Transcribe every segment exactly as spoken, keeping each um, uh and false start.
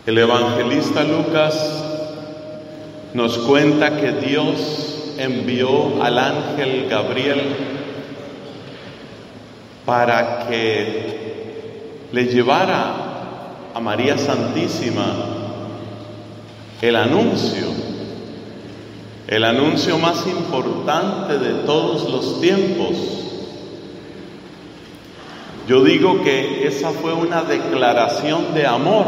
El evangelista Lucas nos cuenta que Dios envió al ángel Gabriel para que le llevara a María Santísima el anuncio, el anuncio más importante de todos los tiempos. Yo digo que esa fue una declaración de amor,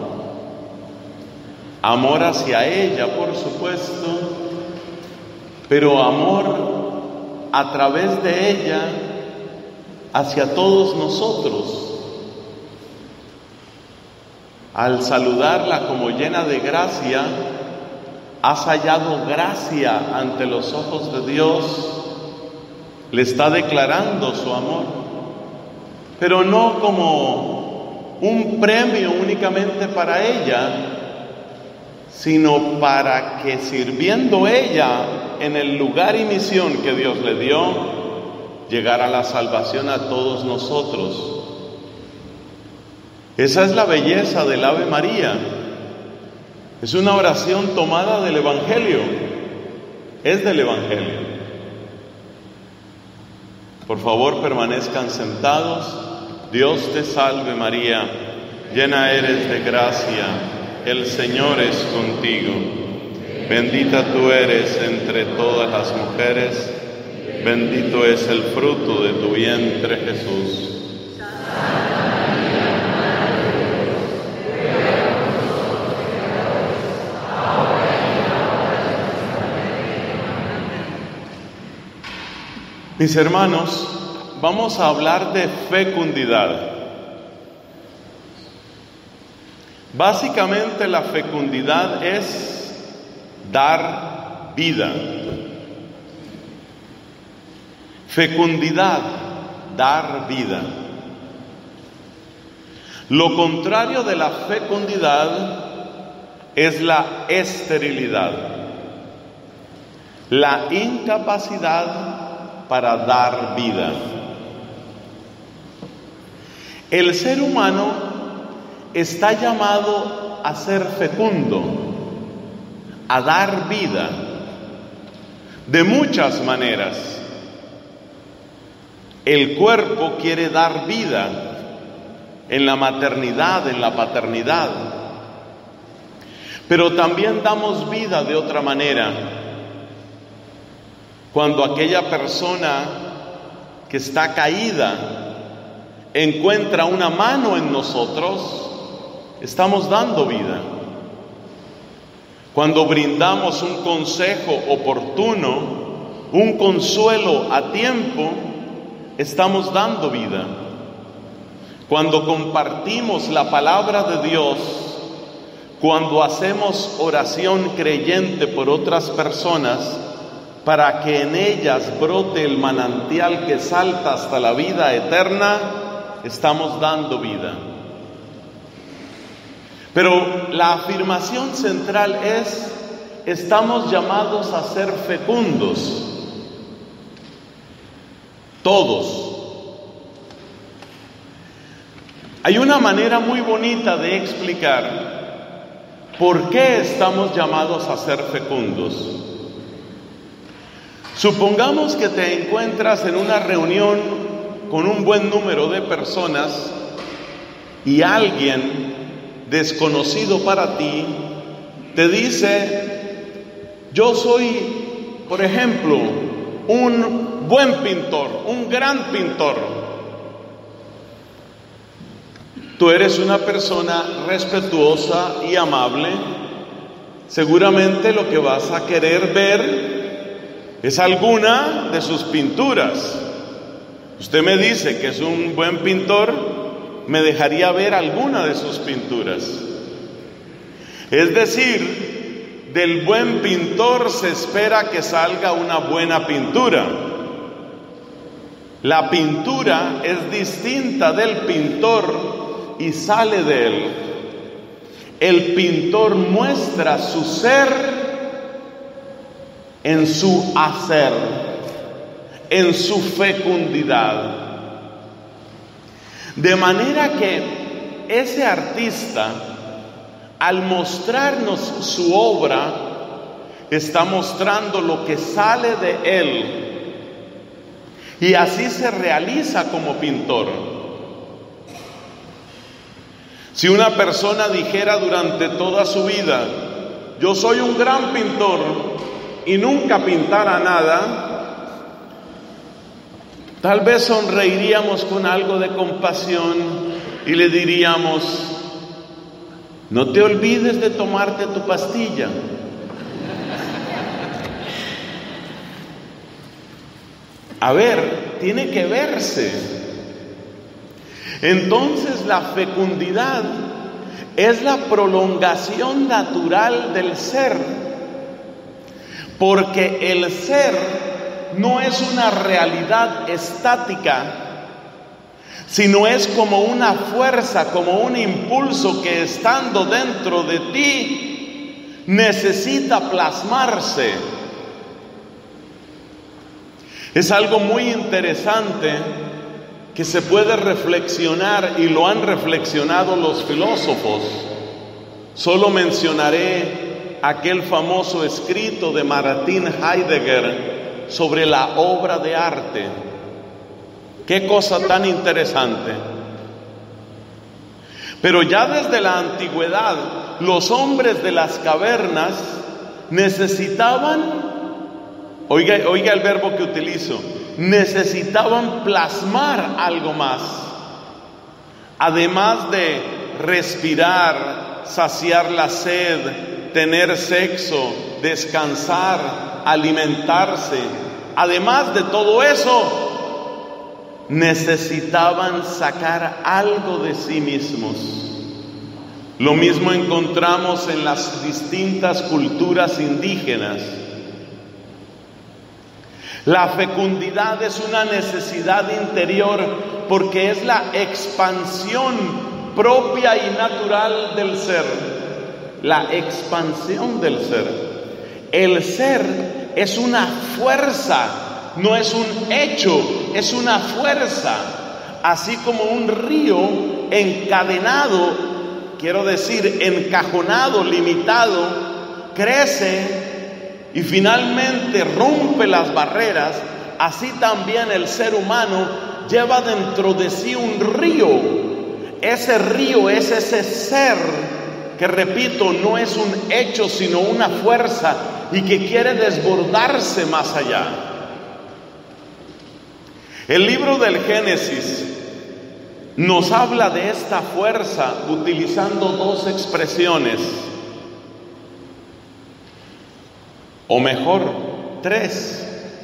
amor hacia ella, por supuesto, pero amor a través de ella hacia todos nosotros. Al saludarla como llena de gracia, has hallado gracia ante los ojos de Dios, le está declarando su amor, pero no como un premio únicamente para ella, sino para que, sirviendo ella en el lugar y misión que Dios le dio, llegara la salvación a todos nosotros. Esa es la belleza del Ave María. Es una oración tomada del Evangelio, es del Evangelio. Por favor, permanezcan sentados. Dios te salve María, llena eres de gracia, el Señor es contigo. Bendita tú eres entre todas las mujeres, bendito es el fruto de tu vientre, Jesús. Mis hermanos, vamos a hablar de fecundidad. Básicamente la fecundidad es dar vida. Fecundidad, dar vida. Lo contrario de la fecundidad es la esterilidad, la incapacidad para dar vida. El ser humano está llamado a ser fecundo, a dar vida, de muchas maneras. El cuerpo quiere dar vida en la maternidad, en la paternidad, pero también damos vida de otra manera. Cuando aquella persona que está caída encuentra una mano en nosotros, estamos dando vida. Cuando brindamos un consejo oportuno, un consuelo a tiempo, estamos dando vida. Cuando compartimos la palabra de Dios, cuando hacemos oración creyente por otras personas, para que en ellas brote el manantial que salta hasta la vida eterna, estamos dando vida. Pero la afirmación central es: estamos llamados a ser fecundos, todos. Hay una manera muy bonita de explicar por qué estamos llamados a ser fecundos. Supongamos que te encuentras en una reunión con un buen número de personas y alguien desconocido para ti te dice: yo soy, por ejemplo, un buen pintor, un gran pintor. Tú eres una persona respetuosa y amable. Seguramente lo que vas a querer ver es alguna de sus pinturas. Usted me dice que es un buen pintor, me dejaría ver alguna de sus pinturas. Es decir, del buen pintor se espera que salga una buena pintura. La pintura es distinta del pintor y sale de él. El pintor muestra su ser en su hacer, en su fecundidad. De manera que ese artista al mostrarnos su obra, está mostrando lo que sale de él, y así se realiza como pintor. Si una persona dijera durante toda su vida, yo soy un gran pintor, y nunca pintara nada, tal vez sonreiríamos con algo de compasión y le diríamos, no te olvides de tomarte tu pastilla. A ver, tiene que verse. Entonces la fecundidad es la prolongación natural del ser, porque el ser no es una realidad estática, sino es como una fuerza, como un impulso que estando dentro de ti necesita plasmarse. Es algo muy interesante que se puede reflexionar, y lo han reflexionado los filósofos. Solo mencionaré aquel famoso escrito de Martin Heidegger sobre la obra de arte. Qué cosa tan interesante. Pero ya desde la antigüedad, los hombres de las cavernas necesitaban, oiga, oiga el verbo que utilizo, necesitaban plasmar algo más. Además de respirar, saciar la sed, tener sexo, descansar, alimentarse, además de todo eso, necesitaban sacar algo de sí mismos. Lo mismo encontramos en las distintas culturas indígenas. La fecundidad es una necesidad interior porque es la expansión propia y natural del ser. La expansión del ser. El ser es una fuerza, no es un hecho, es una fuerza. Así como un río encadenado, quiero decir encajonado, limitado, crece y finalmente rompe las barreras, así también el ser humano lleva dentro de sí un río. Ese río es ese ser que, repito, no es un hecho sino una fuerza y que quiere desbordarse más allá. El libro del Génesis nos habla de esta fuerza utilizando dos expresiones, o mejor, tres.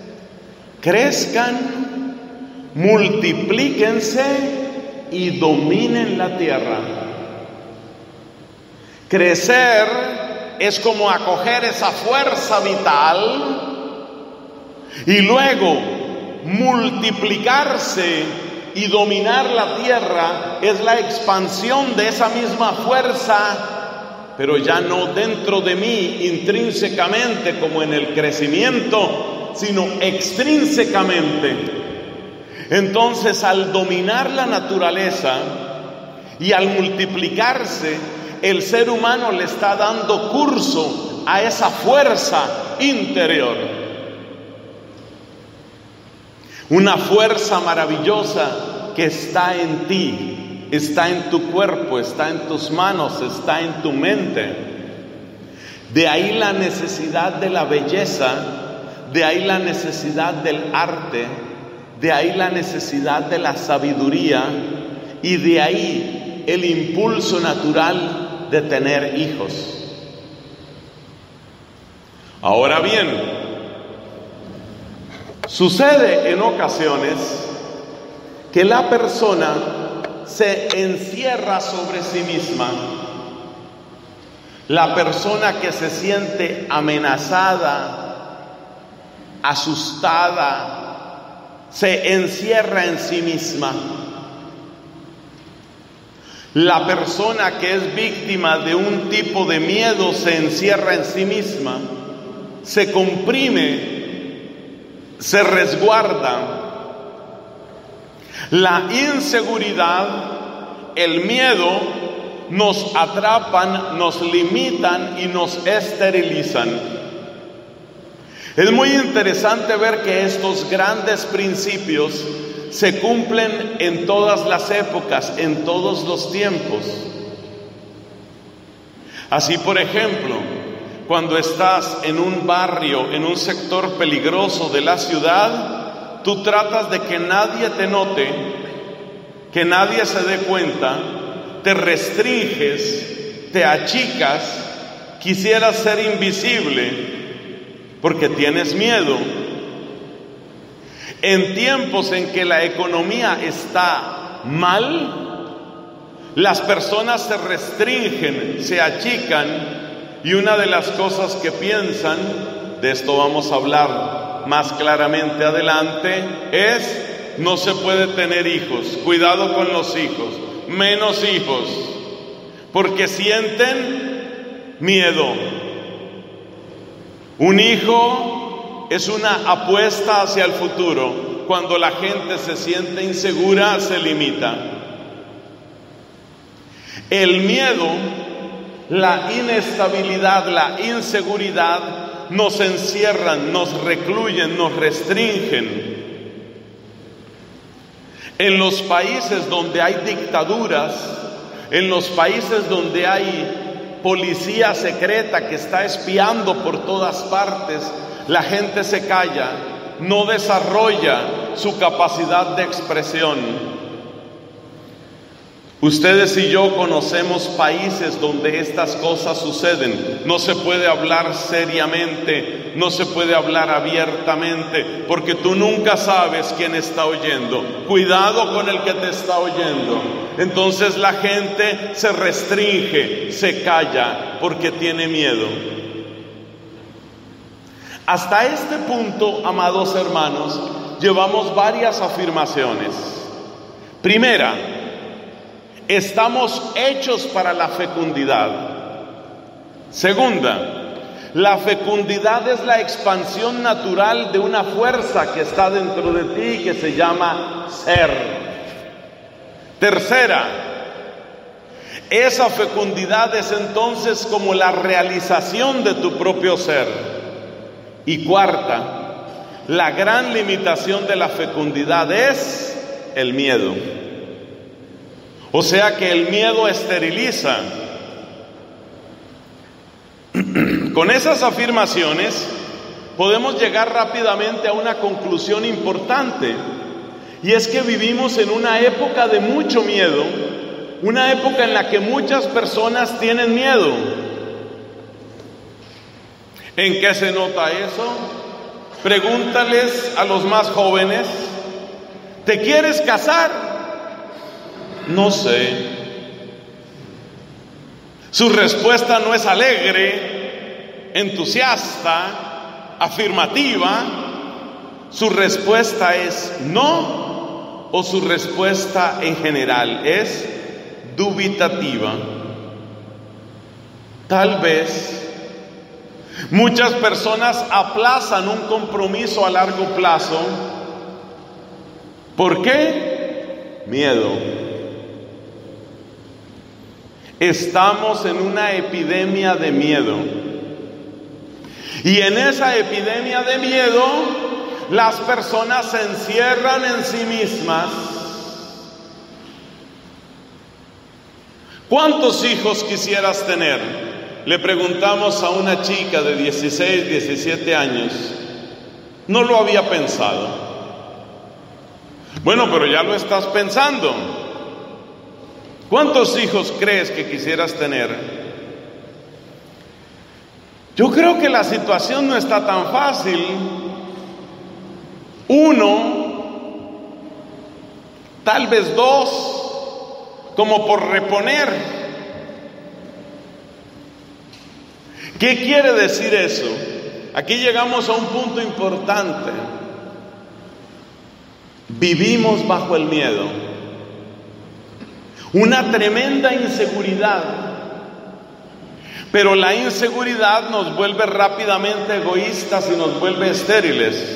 Crezcan, multiplíquense y dominen la tierra. Crecer es como acoger esa fuerza vital, y luego multiplicarse y dominar la tierra es la expansión de esa misma fuerza, pero ya no dentro de mí intrínsecamente como en el crecimiento, sino extrínsecamente. Entonces, al dominar la naturaleza y al multiplicarse, el ser humano le está dando curso a esa fuerza interior. Una fuerza maravillosa que está en ti. Está en tu cuerpo, está en tus manos, está en tu mente. De ahí la necesidad de la belleza, de ahí la necesidad del arte, de ahí la necesidad de la sabiduría, y de ahí el impulso natural de tener hijos. Ahora bien, sucede en ocasiones que la persona se encierra sobre sí misma. La persona que se siente amenazada, asustada, se encierra en sí misma. La persona que es víctima de un tipo de miedo se encierra en sí misma, se comprime, se resguarda. La inseguridad, el miedo, nos atrapan, nos limitan y nos esterilizan. Es muy interesante ver que estos grandes principios se cumplen en todas las épocas, en todos los tiempos. Así, por ejemplo, cuando estás en un barrio, en un sector peligroso de la ciudad, tú tratas de que nadie te note, que nadie se dé cuenta, te restringes, te achicas, quisieras ser invisible porque tienes miedo. En tiempos en que la economía está mal, las personas se restringen, se achican, y una de las cosas que piensan, de esto vamos a hablar más claramente adelante, es: no se puede tener hijos, cuidado con los hijos, menos hijos, porque sienten miedo. Un hijo es una apuesta hacia el futuro. Cuando la gente se siente insegura, se limita. El miedo, la inestabilidad, la inseguridad nos encierran, nos recluyen, nos restringen. En los países donde hay dictaduras, en los países donde hay policía secreta que está espiando por todas partes, la gente se calla, no desarrolla su capacidad de expresión. Ustedes y yo conocemos países donde estas cosas suceden. No se puede hablar seriamente, no se puede hablar abiertamente, porque tú nunca sabes quién está oyendo. Cuidado con el que te está oyendo. Entonces la gente se restringe, se calla, porque tiene miedo. Hasta este punto, amados hermanos, llevamos varias afirmaciones. Primera, estamos hechos para la fecundidad. Segunda, la fecundidad es la expansión natural de una fuerza que está dentro de ti, que se llama ser. Tercera, esa fecundidad es entonces como la realización de tu propio ser. Y cuarta, la gran limitación de la fecundidad es el miedo. O sea que el miedo esteriliza. Con esas afirmaciones podemos llegar rápidamente a una conclusión importante, y es que vivimos en una época de mucho miedo, una época en la que muchas personas tienen miedo. ¿En qué se nota eso? Pregúntales a los más jóvenes: ¿te quieres casar? No sé. Su respuesta no es alegre, entusiasta, afirmativa. Su respuesta es no, o su respuesta en general es dubitativa. Tal vez muchas personas aplazan un compromiso a largo plazo. ¿Por qué? Miedo. Estamos en una epidemia de miedo. Y en esa epidemia de miedo, las personas se encierran en sí mismas. ¿Cuántos hijos quisieras tener? Le preguntamos a una chica de dieciséis, diecisiete años. No lo había pensado. Bueno, pero ya lo estás pensando. ¿Cuántos hijos crees que quisieras tener? Yo creo que la situación no está tan fácil. Uno, tal vez dos, como por reponer. ¿Qué quiere decir eso? Aquí llegamos a un punto importante. Vivimos bajo el miedo. Una tremenda inseguridad. Pero la inseguridad nos vuelve rápidamente egoístas y nos vuelve estériles.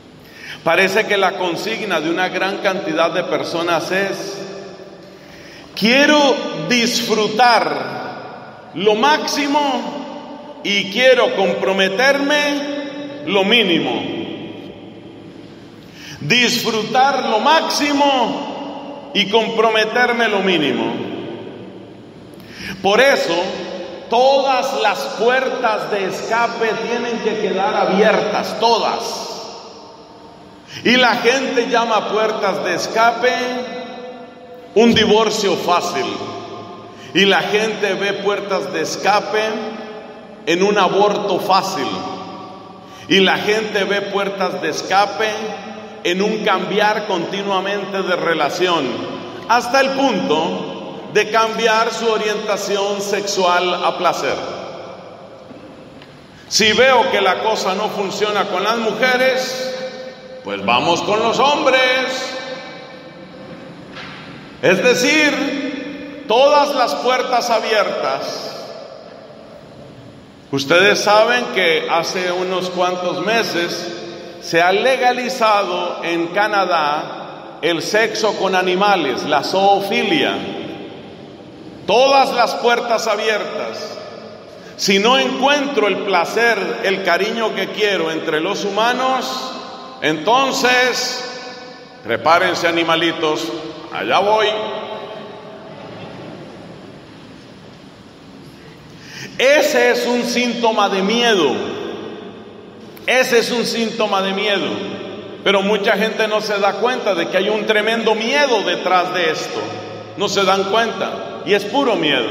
Parece que la consigna de una gran cantidad de personas es: Quiero disfrutar lo máximo y quiero comprometerme lo mínimo. Disfrutar lo máximo y comprometerme lo mínimo. Por eso, todas las puertas de escape tienen que quedar abiertas, todas. Y la gente llama puertas de escape un divorcio fácil. Y la gente ve puertas de escape en un aborto fácil. Y la gente ve puertas de escape en un cambiar continuamente de relación, hasta el punto de cambiar su orientación sexual a placer. Si veo que la cosa no funciona con las mujeres, pues vamos con los hombres. Es decir, todas las puertas abiertas. Ustedes saben que hace unos cuantos meses se ha legalizado en Canadá el sexo con animales, la zoofilia. Todas las puertas abiertas. Si no encuentro el placer, el cariño que quiero entre los humanos, entonces, prepárense, animalitos, allá voy. Ese es un síntoma de miedo. Ese es un síntoma de miedo. Pero mucha gente no se da cuenta de que hay un tremendo miedo detrás de esto. No se dan cuenta. Y es puro miedo.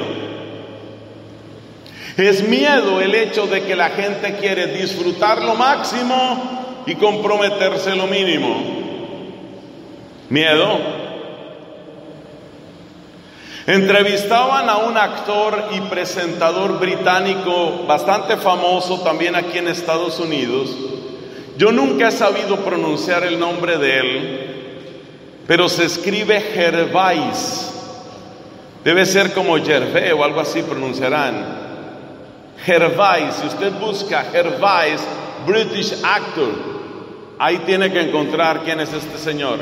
Es miedo el hecho de que la gente quiere disfrutar lo máximo y comprometerse lo mínimo. Miedo. Entrevistaban a un actor y presentador británico bastante famoso también aquí en Estados Unidos. Yo nunca he sabido pronunciar el nombre de él, pero se escribe Gervais. Debe ser como Gervais o algo así pronunciarán. Gervais, si usted busca Gervais, British actor, ahí tiene que encontrar quién es este señor.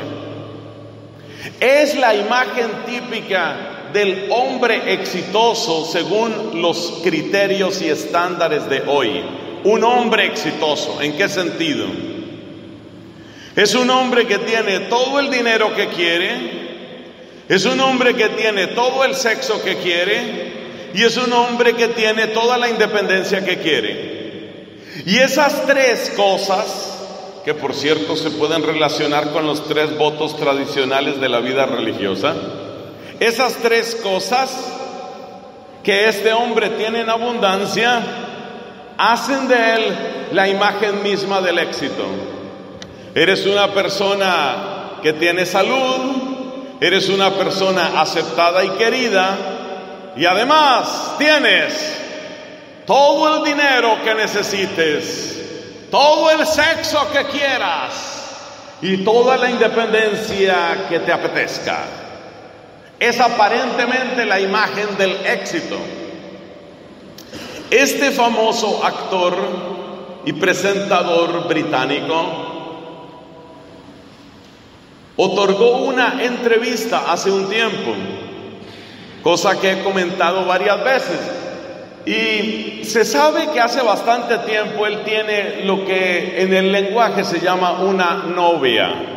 Es la imagen típica del hombre exitoso según los criterios y estándares de hoy. Un hombre exitoso, ¿en qué sentido? Es un hombre que tiene todo el dinero que quiere, es un hombre que tiene todo el sexo que quiere y es un hombre que tiene toda la independencia que quiere. Y esas tres cosas, que por cierto se pueden relacionar con los tres votos tradicionales de la vida religiosa, esas tres cosas que este hombre tiene en abundancia, hacen de él la imagen misma del éxito. Eres una persona que tiene salud, eres una persona aceptada y querida, y además tienes todo el dinero que necesites, todo el sexo que quieras y toda la independencia que te apetezca. Es aparentemente la imagen del éxito. Este famoso actor y presentador británico otorgó una entrevista hace un tiempo, cosa que he comentado varias veces, y se sabe que hace bastante tiempo él tiene lo que en el lenguaje se llama una novia.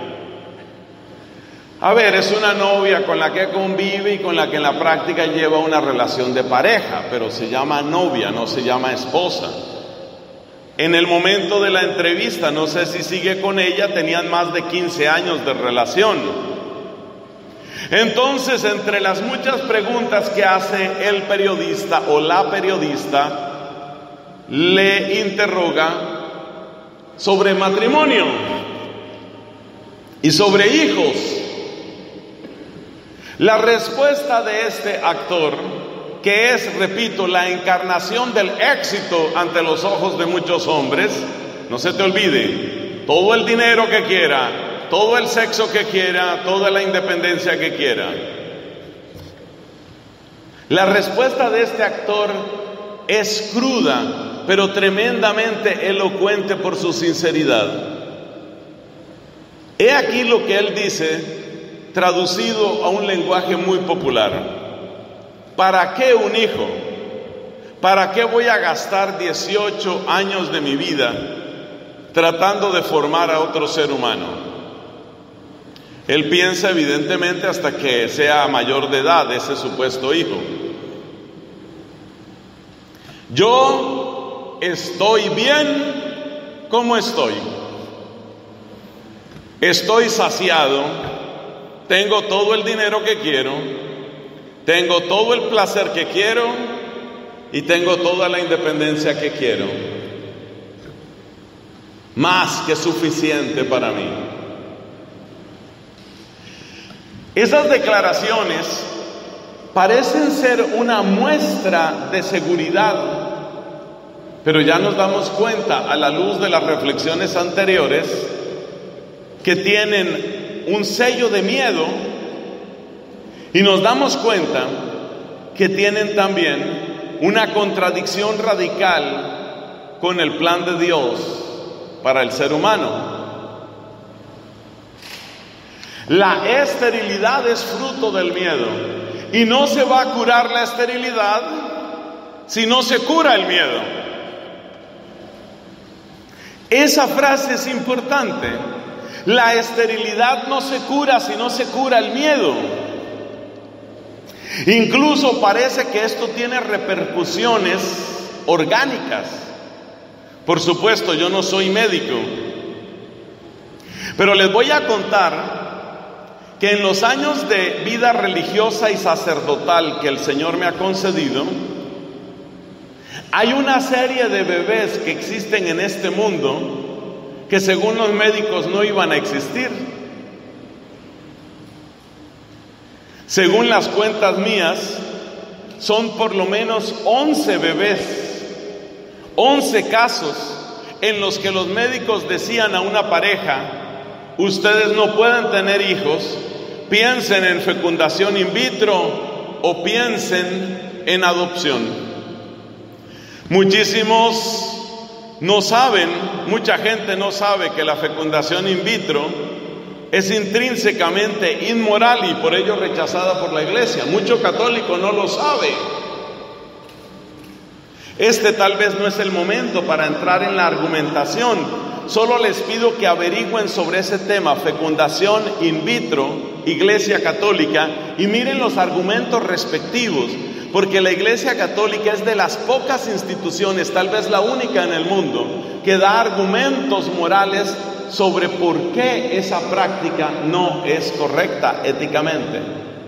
A ver, es una novia con la que convive y con la que en la práctica lleva una relación de pareja, pero se llama novia, no se llama esposa. En el momento de la entrevista, no sé si sigue con ella, tenían más de quince años de relación. Entonces, entre las muchas preguntas que hace el periodista o la periodista, le interroga sobre matrimonio y sobre hijos. La respuesta de este actor, que es, repito, la encarnación del éxito ante los ojos de muchos hombres, no se te olvide, todo el dinero que quiera, todo el sexo que quiera, toda la independencia que quiera. La respuesta de este actor es cruda, pero tremendamente elocuente por su sinceridad. He aquí lo que él dice, traducido a un lenguaje muy popular. ¿Para qué un hijo? ¿Para qué voy a gastar dieciocho años de mi vida tratando de formar a otro ser humano? Él piensa evidentemente hasta que sea mayor de edad ese supuesto hijo. Yo estoy bien como estoy. Estoy saciado, tengo todo el dinero que quiero, tengo todo el placer que quiero y tengo toda la independencia que quiero. Más que suficiente para mí. Esas declaraciones parecen ser una muestra de seguridad, pero ya nos damos cuenta a la luz de las reflexiones anteriores que tienen un sello de miedo, y nos damos cuenta que tienen también una contradicción radical con el plan de Dios para el ser humano. La esterilidad es fruto del miedo, y no se va a curar la esterilidad si no se cura el miedo. Esa frase es importante. La esterilidad no se cura si no se cura el miedo. Incluso parece que esto tiene repercusiones orgánicas. Por supuesto, yo no soy médico, pero les voy a contar que en los años de vida religiosa y sacerdotal que el Señor me ha concedido, hay una serie de bebés que existen en este mundo que según los médicos no iban a existir. Según las cuentas mías, son por lo menos once bebés, once casos en los que los médicos decían a una pareja: ustedes no pueden tener hijos, piensen en fecundación in vitro o piensen en adopción. Muchísimos no saben, mucha gente no sabe que la fecundación in vitro es intrínsecamente inmoral y por ello rechazada por la iglesia. Mucho católico no lo sabe. Este tal vez no es el momento para entrar en la argumentación. Solo les pido que averigüen sobre ese tema, fecundación in vitro, Iglesia Católica, y miren los argumentos respectivos, porque la Iglesia Católica es de las pocas instituciones, tal vez la única en el mundo, que da argumentos morales sobre por qué esa práctica no es correcta éticamente.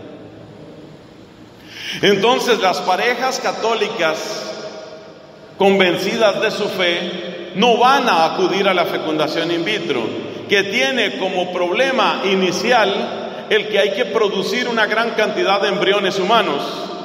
Entonces, las parejas católicas convencidas de su fe no van a acudir a la fecundación in vitro, que tiene como problema inicial el que hay que producir una gran cantidad de embriones humanos.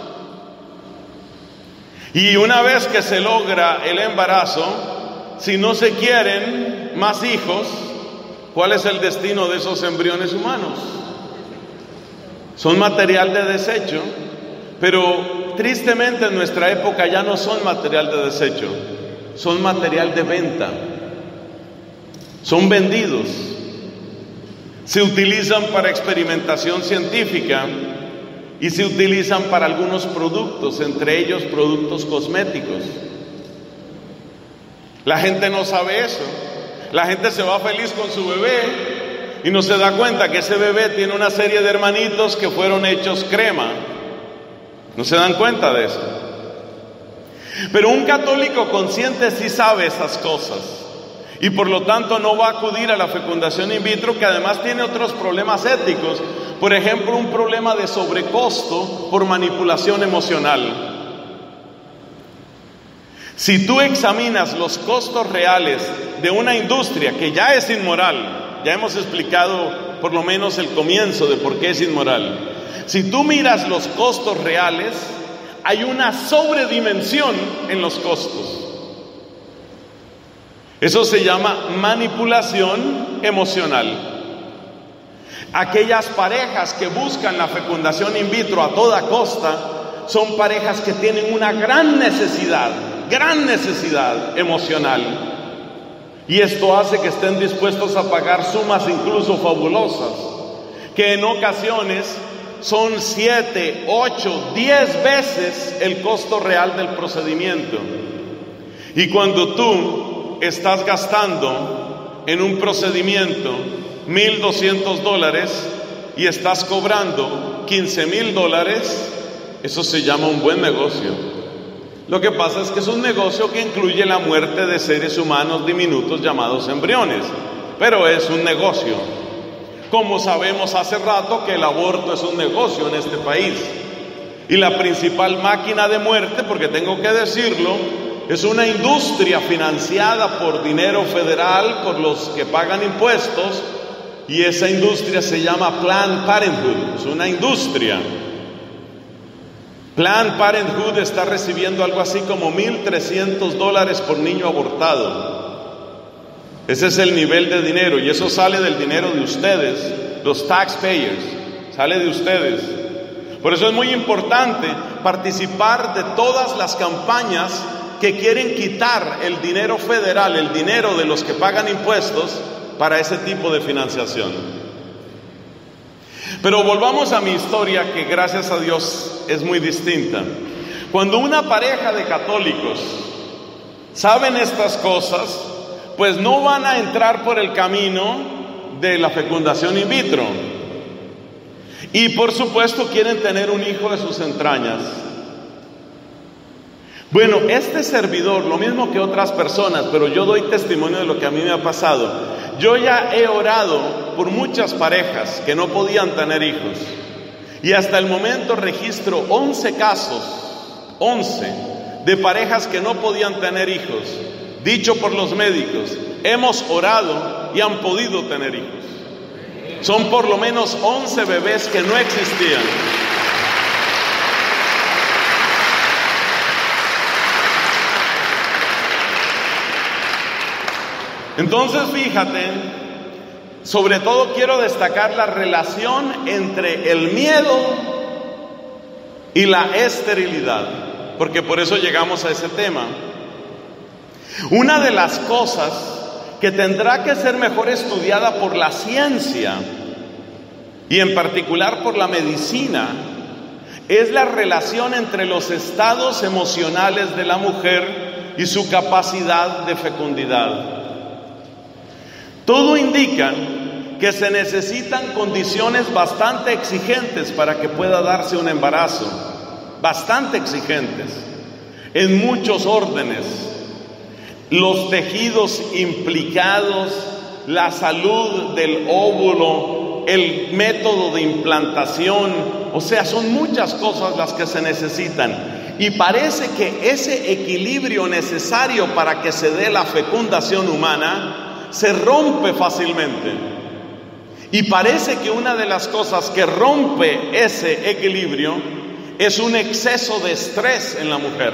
Y una vez que se logra el embarazo, si no se quieren más hijos, ¿cuál es el destino de esos embriones humanos? Son material de desecho, pero tristemente en nuestra época ya no son material de desecho, son material de venta, son vendidos, se utilizan para experimentación científica y se utilizan para algunos productos, entre ellos productos cosméticos. La gente no sabe eso. La gente se va feliz con su bebé y no se da cuenta que ese bebé tiene una serie de hermanitos que fueron hechos crema. No se dan cuenta de eso. Pero un católico consciente sí sabe esas cosas y por lo tanto no va a acudir a la fecundación in vitro, que además tiene otros problemas éticos. Por ejemplo, un problema de sobrecosto por manipulación emocional. Si tú examinas los costos reales de una industria que ya es inmoral, ya hemos explicado por lo menos el comienzo de por qué es inmoral. Si tú miras los costos reales, hay una sobredimensión en los costos. Eso se llama manipulación emocional. Aquellas parejas que buscan la fecundación in vitro a toda costa son parejas que tienen una gran necesidad, gran necesidad emocional. Y esto hace que estén dispuestos a pagar sumas incluso fabulosas, que en ocasiones son siete, ocho, diez veces el costo real del procedimiento. Y cuando tú estás gastando en un procedimiento mil doscientos dólares y estás cobrando quince mil dólares, eso se llama un buen negocio. Lo que pasa es que es un negocio que incluye la muerte de seres humanos diminutos llamados embriones, pero es un negocio. Como sabemos hace rato que el aborto es un negocio en este país, y la principal máquina de muerte, porque tengo que decirlo, es una industria financiada por dinero federal, por los que pagan impuestos, y esa industria se llama Planned Parenthood, es una industria. Planned Parenthood está recibiendo algo así como mil trescientos dólares por niño abortado. Ese es el nivel de dinero, y eso sale del dinero de ustedes, los taxpayers, sale de ustedes. Por eso es muy importante participar de todas las campañas que quieren quitar el dinero federal, el dinero de los que pagan impuestos, para ese tipo de financiación. Pero volvamos a mi historia, que gracias a Dios es muy distinta. Cuando una pareja de católicos saben estas cosas, pues no van a entrar por el camino de la fecundación in vitro. Y por supuesto quieren tener un hijo de sus entrañas. Bueno, este servidor, lo mismo que otras personas, pero yo doy testimonio de lo que a mí me ha pasado. Yo ya he orado por muchas parejas que no podían tener hijos. Y hasta el momento registro once casos, once, de parejas que no podían tener hijos. Dicho por los médicos, hemos orado y han podido tener hijos. Son por lo menos once bebés que no existían. Entonces, fíjate, sobre todo quiero destacar la relación entre el miedo y la esterilidad, porque por eso llegamos a ese tema. Una de las cosas que tendrá que ser mejor estudiada por la ciencia, y en particular por la medicina, es la relación entre los estados emocionales de la mujer y su capacidad de fecundidad. Todo indica que se necesitan condiciones bastante exigentes para que pueda darse un embarazo, bastante exigentes, en muchos órdenes. Los tejidos implicados, la salud del óvulo, el método de implantación, o sea, son muchas cosas las que se necesitan. Y parece que ese equilibrio necesario para que se dé la fecundación humana se rompe fácilmente. Y parece que una de las cosas que rompe ese equilibrio es un exceso de estrés en la mujer.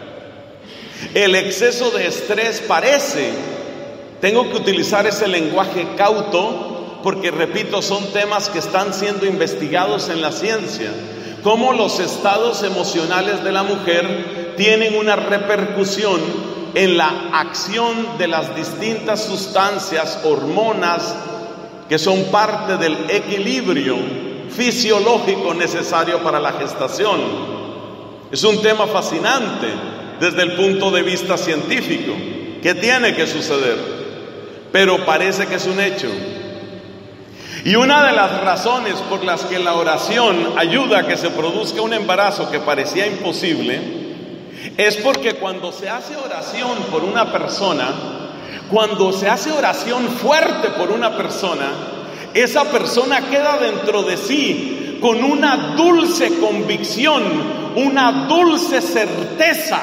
El exceso de estrés parece, tengo que utilizar ese lenguaje cauto, porque repito, son temas que están siendo investigados en la ciencia, cómo los estados emocionales de la mujer tienen una repercusión en la acción de las distintas sustancias, hormonas, que son parte del equilibrio fisiológico necesario para la gestación. Es un tema fascinante desde el punto de vista científico. ¿Qué tiene que suceder? Pero parece que es un hecho. Y una de las razones por las que la oración ayuda a que se produzca un embarazo que parecía imposible, es porque cuando se hace oración por una persona, cuando se hace oración fuerte por una persona, esa persona queda dentro de sí con una dulce convicción, una dulce certeza,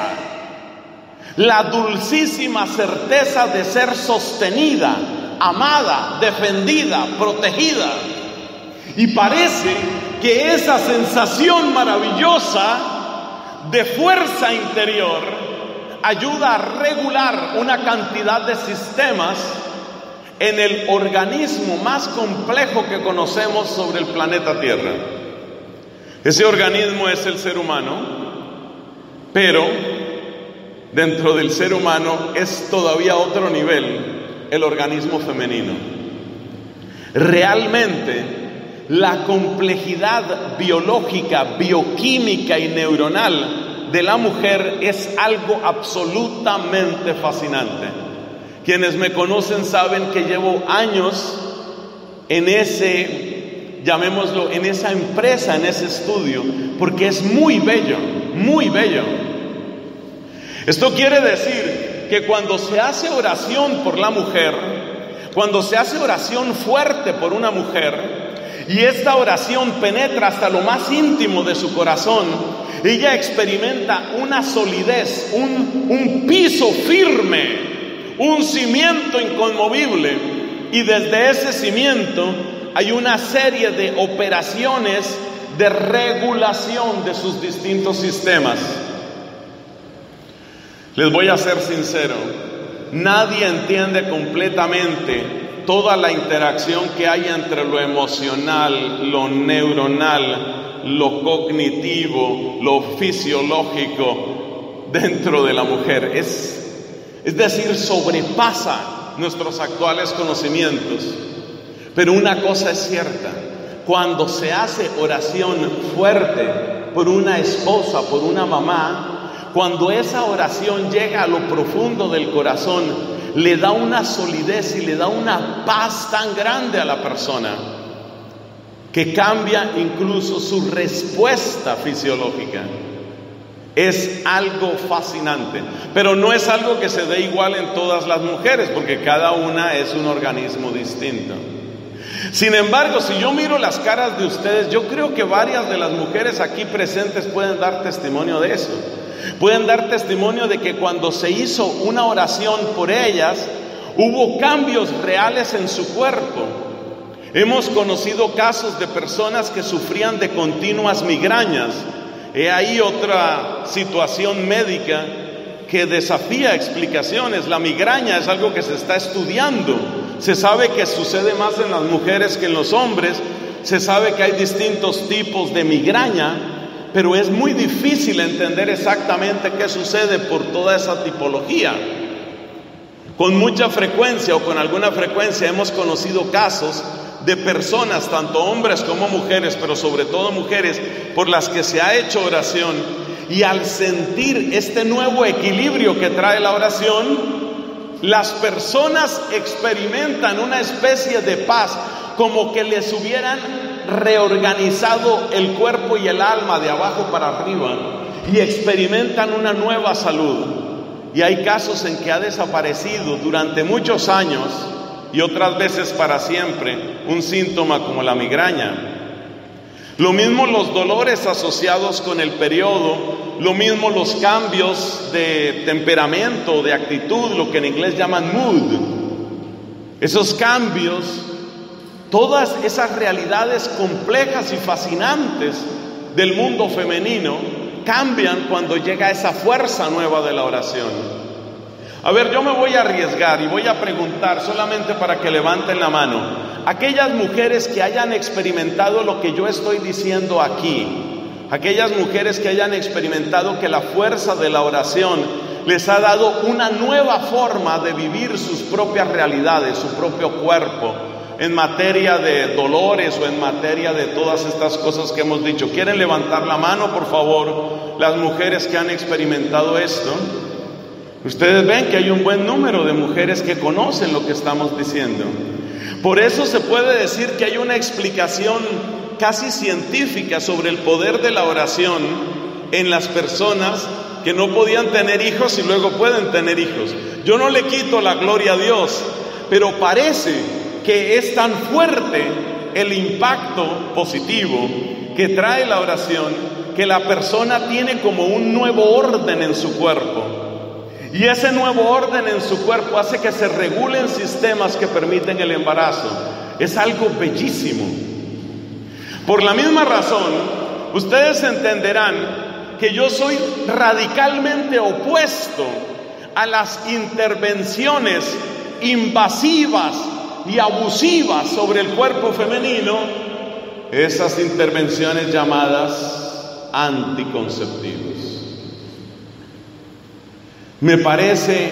la dulcísima certeza de ser sostenida, amada, defendida, protegida. Y parece que esa sensación maravillosa de fuerza interior ayuda a regular una cantidad de sistemas en el organismo más complejo que conocemos sobre el planeta Tierra. Ese organismo es el ser humano, pero dentro del ser humano es todavía otro nivel, el organismo femenino. Realmente la complejidad biológica, bioquímica y neuronal de la mujer es algo absolutamente fascinante. Quienes me conocen saben que llevo años en ese, llamémoslo, en esa empresa, en ese estudio, porque es muy bello, muy bello. Esto quiere decir que cuando se hace oración por la mujer, cuando se hace oración fuerte por una mujer, y esta oración penetra hasta lo más íntimo de su corazón, ella experimenta una solidez, un, un piso firme, un cimiento inconmovible, y desde ese cimiento hay una serie de operaciones de regulación de sus distintos sistemas. Les voy a ser sincero, nadie entiende completamente toda la interacción que hay entre lo emocional, lo neuronal, lo cognitivo, lo fisiológico dentro de la mujer. Es, es decir, sobrepasa nuestros actuales conocimientos. Pero una cosa es cierta, cuando se hace oración fuerte por una esposa, por una mamá, cuando esa oración llega a lo profundo del corazón, le da una solidez y le da una paz tan grande a la persona que cambia incluso su respuesta fisiológica. Es algo fascinante, pero no es algo que se dé igual en todas las mujeres, porque cada una es un organismo distinto. Sin embargo, si yo miro las caras de ustedes, yo creo que varias de las mujeres aquí presentes pueden dar testimonio de eso. Pueden dar testimonio de que cuando se hizo una oración por ellas, hubo cambios reales en su cuerpo. Hemos conocido casos de personas que sufrían de continuas migrañas. He ahí otra situación médica que desafía explicaciones. La migraña es algo que se está estudiando. Se sabe que sucede más en las mujeres que en los hombres. Se sabe que hay distintos tipos de migraña, pero es muy difícil entender exactamente qué sucede por toda esa tipología. Con mucha frecuencia o con alguna frecuencia hemos conocido casos de personas, tanto hombres como mujeres, pero sobre todo mujeres, por las que se ha hecho oración, y al sentir este nuevo equilibrio que trae la oración, las personas experimentan una especie de paz, como que les hubieran reorganizado el cuerpo y el alma de abajo para arriba, y experimentan una nueva salud. Y hay casos en que ha desaparecido durante muchos años y otras veces para siempre un síntoma como la migraña. Lo mismo los dolores asociados con el periodo, lo mismo los cambios de temperamento, de actitud, lo que en inglés llaman mood. Esos cambios, todas esas realidades complejas y fascinantes del mundo femenino cambian cuando llega esa fuerza nueva de la oración. A ver, yo me voy a arriesgar y voy a preguntar solamente para que levanten la mano. Aquellas mujeres que hayan experimentado lo que yo estoy diciendo aquí, aquellas mujeres que hayan experimentado que la fuerza de la oración les ha dado una nueva forma de vivir sus propias realidades, su propio cuerpo, en materia de dolores o en materia de todas estas cosas que hemos dicho. ¿Quieren levantar la mano, por favor, las mujeres que han experimentado esto? Ustedes ven que hay un buen número de mujeres que conocen lo que estamos diciendo. Por eso se puede decir que hay una explicación casi científica sobre el poder de la oración en las personas que no podían tener hijos y luego pueden tener hijos. Yo no le quito la gloria a Dios, pero parece que es tan fuerte el impacto positivo que trae la oración que la persona tiene como un nuevo orden en su cuerpo. Y ese nuevo orden en su cuerpo hace que se regulen sistemas que permiten el embarazo. Es algo bellísimo. Por la misma razón, ustedes entenderán que yo soy radicalmente opuesto a las intervenciones invasivas y abusivas sobre el cuerpo femenino, esas intervenciones llamadas anticonceptivos. Me parece,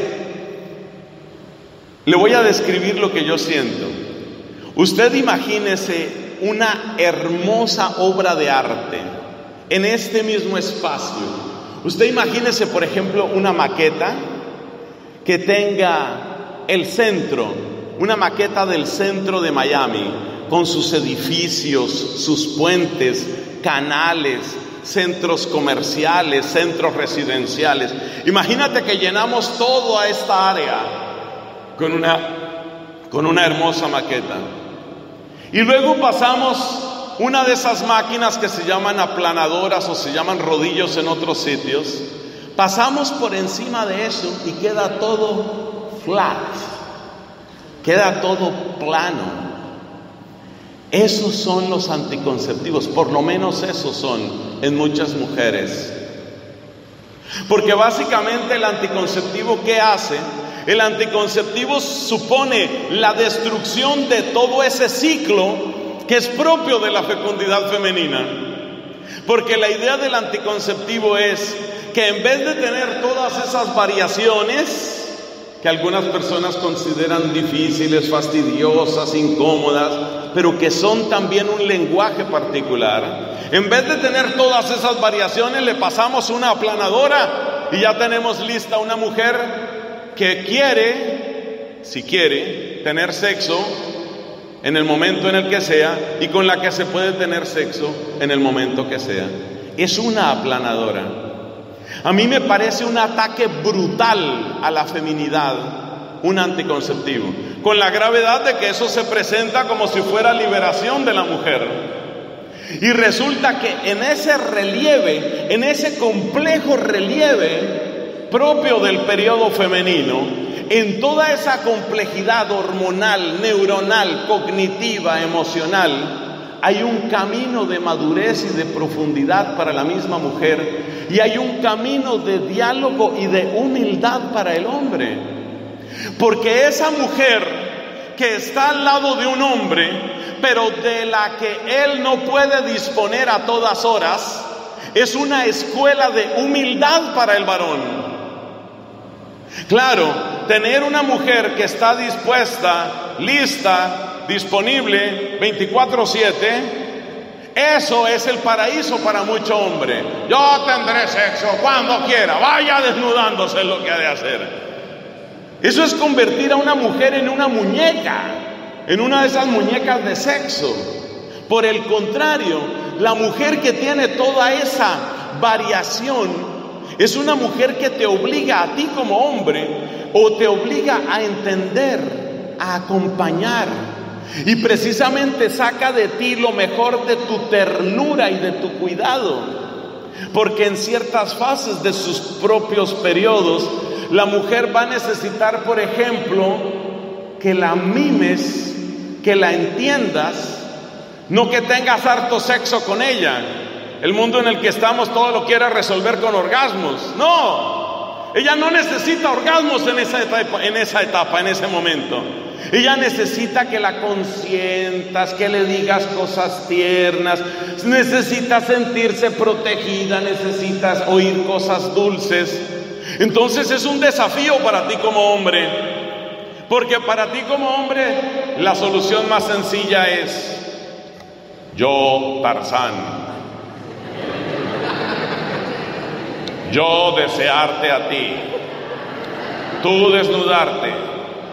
le voy a describir lo que yo siento. Usted imagínese una hermosa obra de arte en este mismo espacio. Usted imagínese, por ejemplo, una maqueta que tenga el centro, una maqueta del centro de Miami, con sus edificios, sus puentes, canales, centros comerciales, centros residenciales. Imagínate que llenamos toda esta área con una, con una hermosa maqueta. Y luego pasamos una de esas máquinas que se llaman aplanadoras o se llaman rodillos en otros sitios. Pasamos por encima de eso y queda todo flat, queda todo plano. Esos son los anticonceptivos, por lo menos esos son en muchas mujeres. Porque básicamente el anticonceptivo, ¿qué hace? El anticonceptivo supone la destrucción de todo ese ciclo que es propio de la fecundidad femenina. Porque la idea del anticonceptivo es que en vez de tener todas esas variaciones que algunas personas consideran difíciles, fastidiosas, incómodas, pero que son también un lenguaje particular, en vez de tener todas esas variaciones, le pasamos una aplanadora y ya tenemos lista una mujer que quiere, si quiere, tener sexo en el momento en el que sea y con la que se puede tener sexo en el momento que sea. Es una aplanadora. A mí me parece un ataque brutal a la feminidad, un anticonceptivo, con la gravedad de que eso se presenta como si fuera liberación de la mujer. Y resulta que en ese relieve, en ese complejo relieve propio del periodo femenino, en toda esa complejidad hormonal, neuronal, cognitiva, emocional, hay un camino de madurez y de profundidad para la misma mujer, y hay un camino de diálogo y de humildad para el hombre. Porque esa mujer que está al lado de un hombre, pero de la que él no puede disponer a todas horas, es una escuela de humildad para el varón. Claro, tener una mujer que está dispuesta, lista, disponible veinticuatro siete, eso es el paraíso para mucho hombre. Yo tendré sexo cuando quiera, vaya desnudándose, es lo que ha de hacer. Eso es convertir a una mujer en una muñeca, en una de esas muñecas de sexo. Por el contrario, la mujer que tiene toda esa variación es una mujer que te obliga a ti como hombre, o te obliga a entender, a acompañar, y precisamente saca de ti lo mejor de tu ternura y de tu cuidado. Porque en ciertas fases de sus propios periodos, la mujer va a necesitar, por ejemplo, que la mimes, que la entiendas, no que tengas harto sexo con ella. El mundo en el que estamos todo lo quiere resolver con orgasmos. No, ella no necesita orgasmos en esa etapa, en esa etapa, en ese momento. Ella necesita que la consientas, que le digas cosas tiernas, necesita sentirse protegida, necesitas oír cosas dulces. Entonces es un desafío para ti como hombre, porque para ti como hombre la solución más sencilla es: yo, Tarzán, yo desearte a ti, tú desnudarte.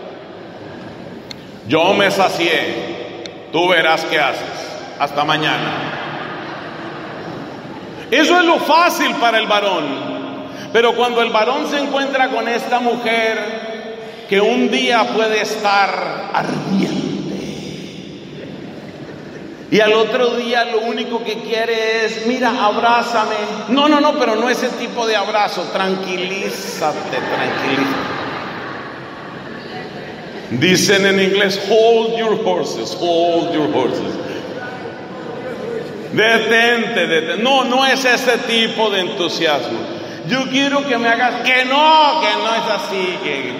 Yo me sacié, tú verás qué haces. Hasta mañana. Eso es lo fácil para el varón. Pero cuando el varón se encuentra con esta mujer que un día puede estar ardiente y al otro día lo único que quiere es: mira, abrázame. No, no, no, pero no ese tipo de abrazo. Tranquilízate, tranquilízate. Dicen en inglés: hold your horses, hold your horses. Detente, detente. No, no es ese tipo de entusiasmo. Yo quiero que me hagas que no, que no es así. Que...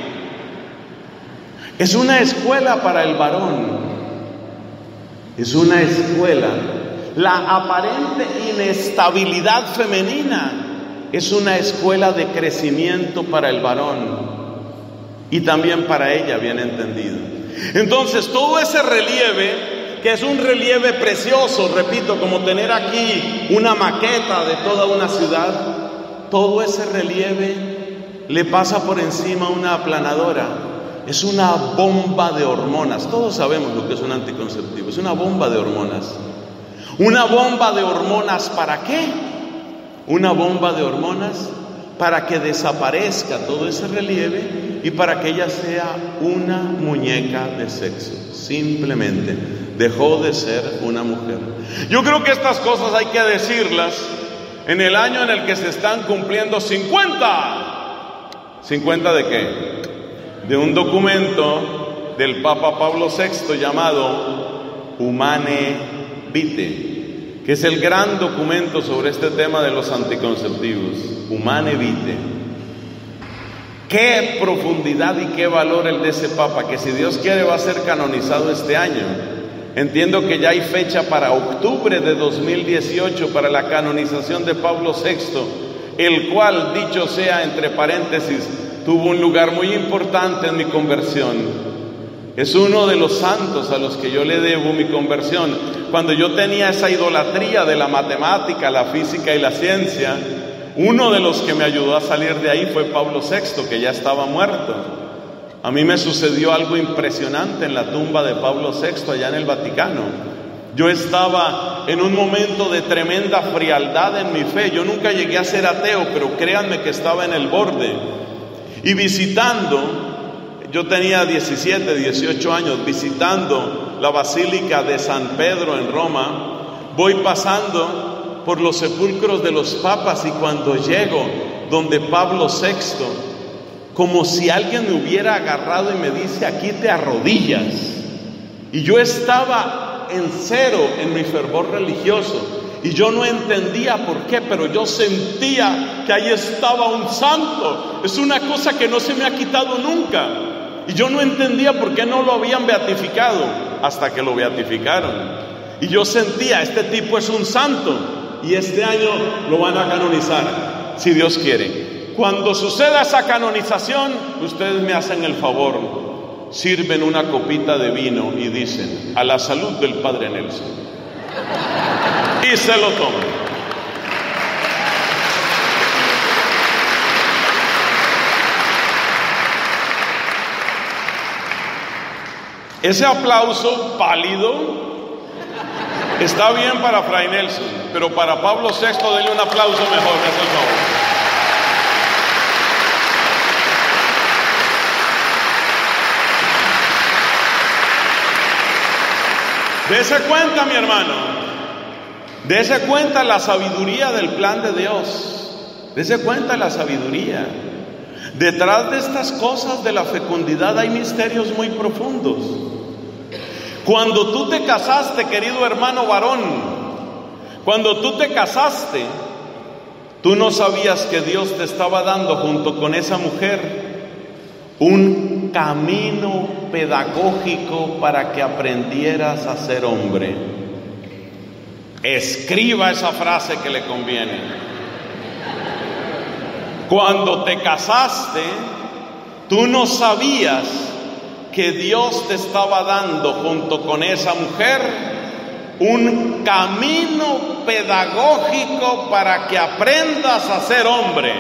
Es una escuela para el varón. Es una escuela. La aparente inestabilidad femenina es una escuela de crecimiento para el varón. Y también para ella, bien entendido. Entonces, todo ese relieve que es un relieve precioso, repito, como tener aquí una maqueta de toda una ciudad. Todo ese relieve le pasa por encima una aplanadora. Es una bomba de hormonas. Todos sabemos lo que es un anticonceptivo. Es una bomba de hormonas. ¿Una bomba de hormonas para qué? Una bomba de hormonas para que desaparezca todo ese relieve y para que ella sea una muñeca de sexo. Simplemente dejó de ser una mujer. Yo creo que estas cosas hay que decirlas en el año en el que se están cumpliendo cincuenta. ¿cincuenta de qué? De un documento del Papa Pablo sexto llamado Humane Vitae, que es el gran documento sobre este tema de los anticonceptivos. Humane Vitae. Qué profundidad y qué valor el de ese Papa, que si Dios quiere va a ser canonizado este año. Entiendo que ya hay fecha para octubre de dos mil dieciocho para la canonización de Pablo sexto, el cual, dicho sea entre paréntesis, tuvo un lugar muy importante en mi conversión. Es uno de los santos a los que yo le debo mi conversión. Cuando yo tenía esa idolatría de la matemática, la física y la ciencia, uno de los que me ayudó a salir de ahí fue Pablo sexto, que ya estaba muerto. A mí me sucedió algo impresionante en la tumba de Pablo sexto allá en el Vaticano. Yo estaba en un momento de tremenda frialdad en mi fe. Yo nunca llegué a ser ateo, pero créanme que estaba en el borde. Y visitando, yo tenía diecisiete, dieciocho años, visitando la Basílica de San Pedro en Roma, voy pasando por los sepulcros de los papas y cuando llego donde Pablo sexto, como si alguien me hubiera agarrado y me dice, aquí te arrodillas. Y yo estaba en cero en mi fervor religioso. Y yo no entendía por qué, pero yo sentía que ahí estaba un santo. Es una cosa que no se me ha quitado nunca. Y yo no entendía por qué no lo habían beatificado, hasta que lo beatificaron. Y yo sentía, este tipo es un santo, y este año lo van a canonizar, si Dios quiere. Cuando suceda esa canonización, ustedes me hacen el favor, sirven una copita de vino y dicen, a la salud del Padre Nelson. Y se lo toman. Ese aplauso pálido está bien para Fray Nelson, pero para Pablo sexto denle un aplauso mejor, me hace el favor. Dese cuenta, mi hermano, dese cuenta la sabiduría del plan de Dios, dese cuenta la sabiduría. Detrás de estas cosas de la fecundidad hay misterios muy profundos. Cuando tú te casaste, querido hermano varón, cuando tú te casaste, tú no sabías que Dios te estaba dando junto con esa mujer un camino pedagógico para que aprendieras a ser hombre. Escriba esa frase que le conviene. Cuando te casaste, tú no sabías que Dios te estaba dando junto con esa mujer un camino pedagógico para que aprendas a ser hombre,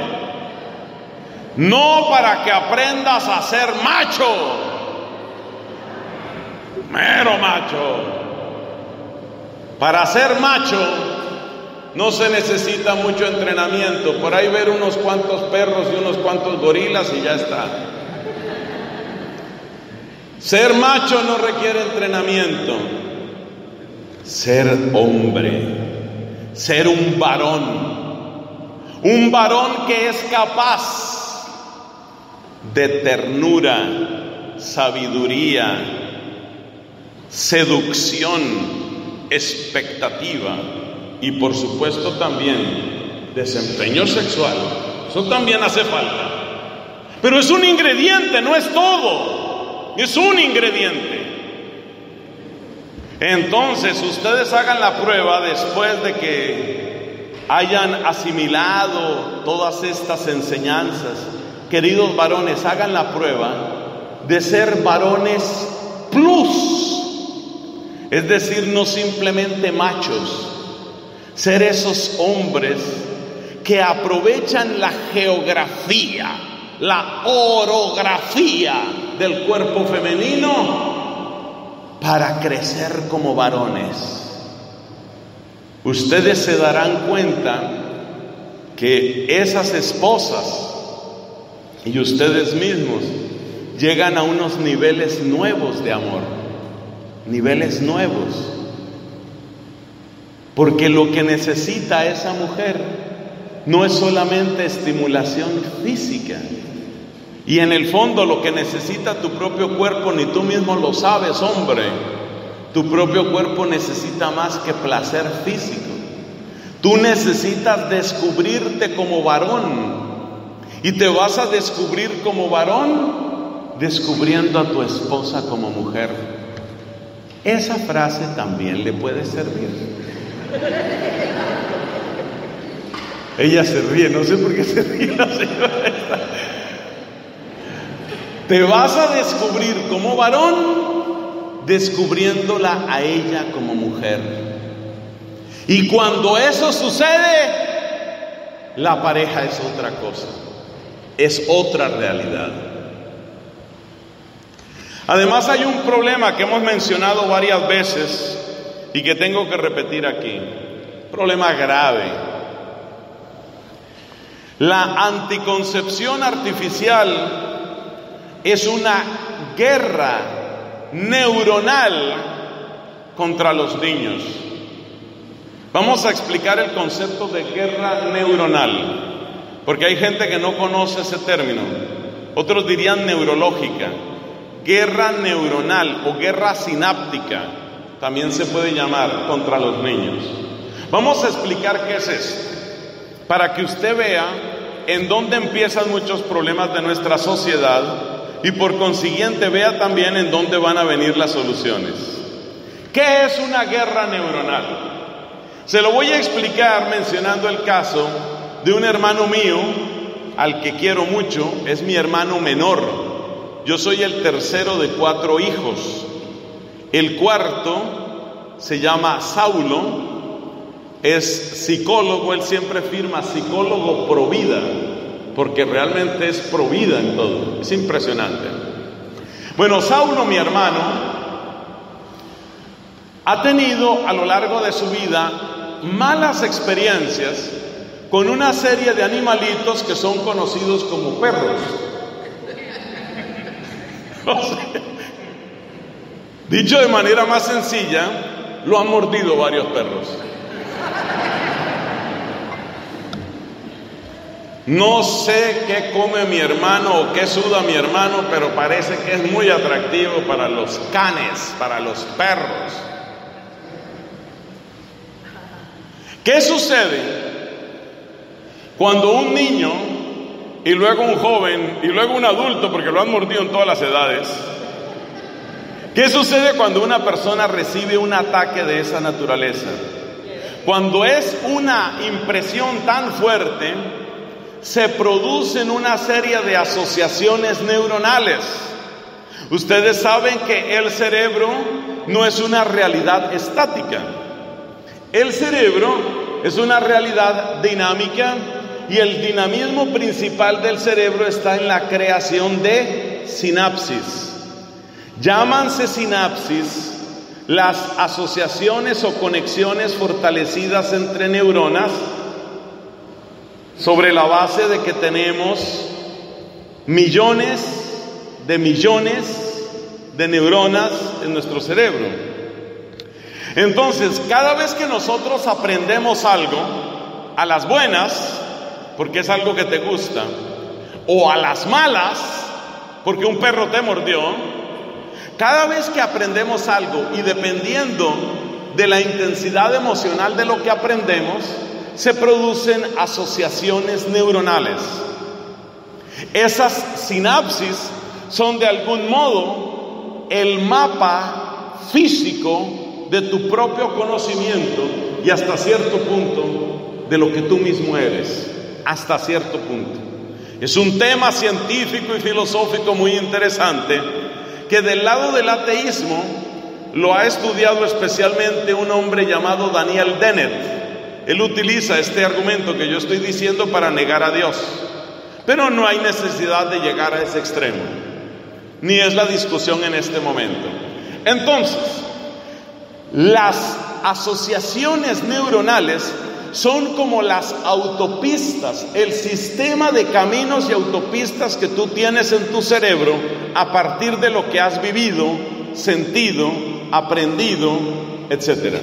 no para que aprendas a ser macho, mero macho. Para ser macho no se necesita mucho entrenamiento, por ahí ver unos cuantos perros y unos cuantos gorilas y ya está. Ser macho no requiere entrenamiento. Ser hombre, ser un varón, un varón que es capaz de ternura, sabiduría, seducción, expectativa y por supuesto también desempeño sexual. Eso también hace falta, pero es un ingrediente, no es todo, es un ingrediente. Entonces ustedes hagan la prueba después de que hayan asimilado todas estas enseñanzas. Queridos varones, hagan la prueba de ser varones plus. es decir, no simplemente machos, ser esos hombres que aprovechan la geografía, la orografía del cuerpo femenino para crecer como varones. Ustedes se darán cuenta que esas esposas y ustedes mismos llegan a unos niveles nuevos de amor, niveles nuevos, porque lo que necesita esa mujer no es solamente estimulación física, y en el fondo lo que necesita tu propio cuerpo, ni tú mismo lo sabes, hombre, tu propio cuerpo necesita más que placer físico. Tú necesitas descubrirte como varón, y te vas a descubrir como varón descubriendo a tu esposa como mujer. Esa frase también le puede servir. Ella se ríe, no sé por qué se ríe la señora esta. Te vas a descubrir como varón descubriéndola a ella como mujer. Y cuando eso sucede, la pareja es otra cosa, es otra realidad. Además, hay un problema que hemos mencionado varias veces y que tengo que repetir aquí, problema grave. La anticoncepción artificial es una guerra neuronal contra los niños. Vamos a explicar el concepto de guerra neuronal, porque hay gente que no conoce ese término. Otros dirían neurológica. Guerra neuronal o guerra sináptica también se puede llamar contra los niños. Vamos a explicar qué es esto, para que usted vea en dónde empiezan muchos problemas de nuestra sociedad y por consiguiente vea también en dónde van a venir las soluciones. ¿Qué es una guerra neuronal? Se lo voy a explicar mencionando el caso de un hermano mío al que quiero mucho. Es mi hermano menor. Yo soy el tercero de cuatro hijos. El cuarto se llama Saulo. Es psicólogo, él siempre firma psicólogo pro vida, porque realmente es pro vida en todo. Es impresionante. Bueno, Saulo, mi hermano, ha tenido a lo largo de su vida malas experiencias con una serie de animalitos que son conocidos como perros. O sea, dicho de manera más sencilla, lo han mordido varios perros. No sé qué come mi hermano o qué suda mi hermano, pero parece que es muy atractivo para los canes, para los perros. ¿Qué sucede cuando un niño y luego un joven y luego un adulto, porque lo han mordido en todas las edades? ¿Qué sucede cuando una persona recibe un ataque de esa naturaleza? Cuando es una impresión tan fuerte, se producen una serie de asociaciones neuronales. Ustedes saben que el cerebro no es una realidad estática. El cerebro es una realidad dinámica y el dinamismo principal del cerebro está en la creación de sinapsis. Llámanse sinapsis las asociaciones o conexiones fortalecidas entre neuronas sobre la base de que tenemos millones de millones de neuronas en nuestro cerebro. Entonces, cada vez que nosotros aprendemos algo, a las buenas, porque es algo que te gusta, o a las malas, porque un perro te mordió, cada vez que aprendemos algo y dependiendo de la intensidad emocional de lo que aprendemos, se producen asociaciones neuronales. Esas sinapsis son de algún modo el mapa físico de tu propio conocimiento y hasta cierto punto de lo que tú mismo eres, hasta cierto punto. Es un tema científico y filosófico muy interesante que del lado del ateísmo lo ha estudiado especialmente un hombre llamado Daniel Dennett. Él utiliza este argumento que yo estoy diciendo para negar a Dios, pero no hay necesidad de llegar a ese extremo, ni es la discusión en este momento. Entonces, las asociaciones neuronales son como las autopistas, el sistema de caminos y autopistas que tú tienes en tu cerebro a partir de lo que has vivido, sentido, aprendido, etcétera.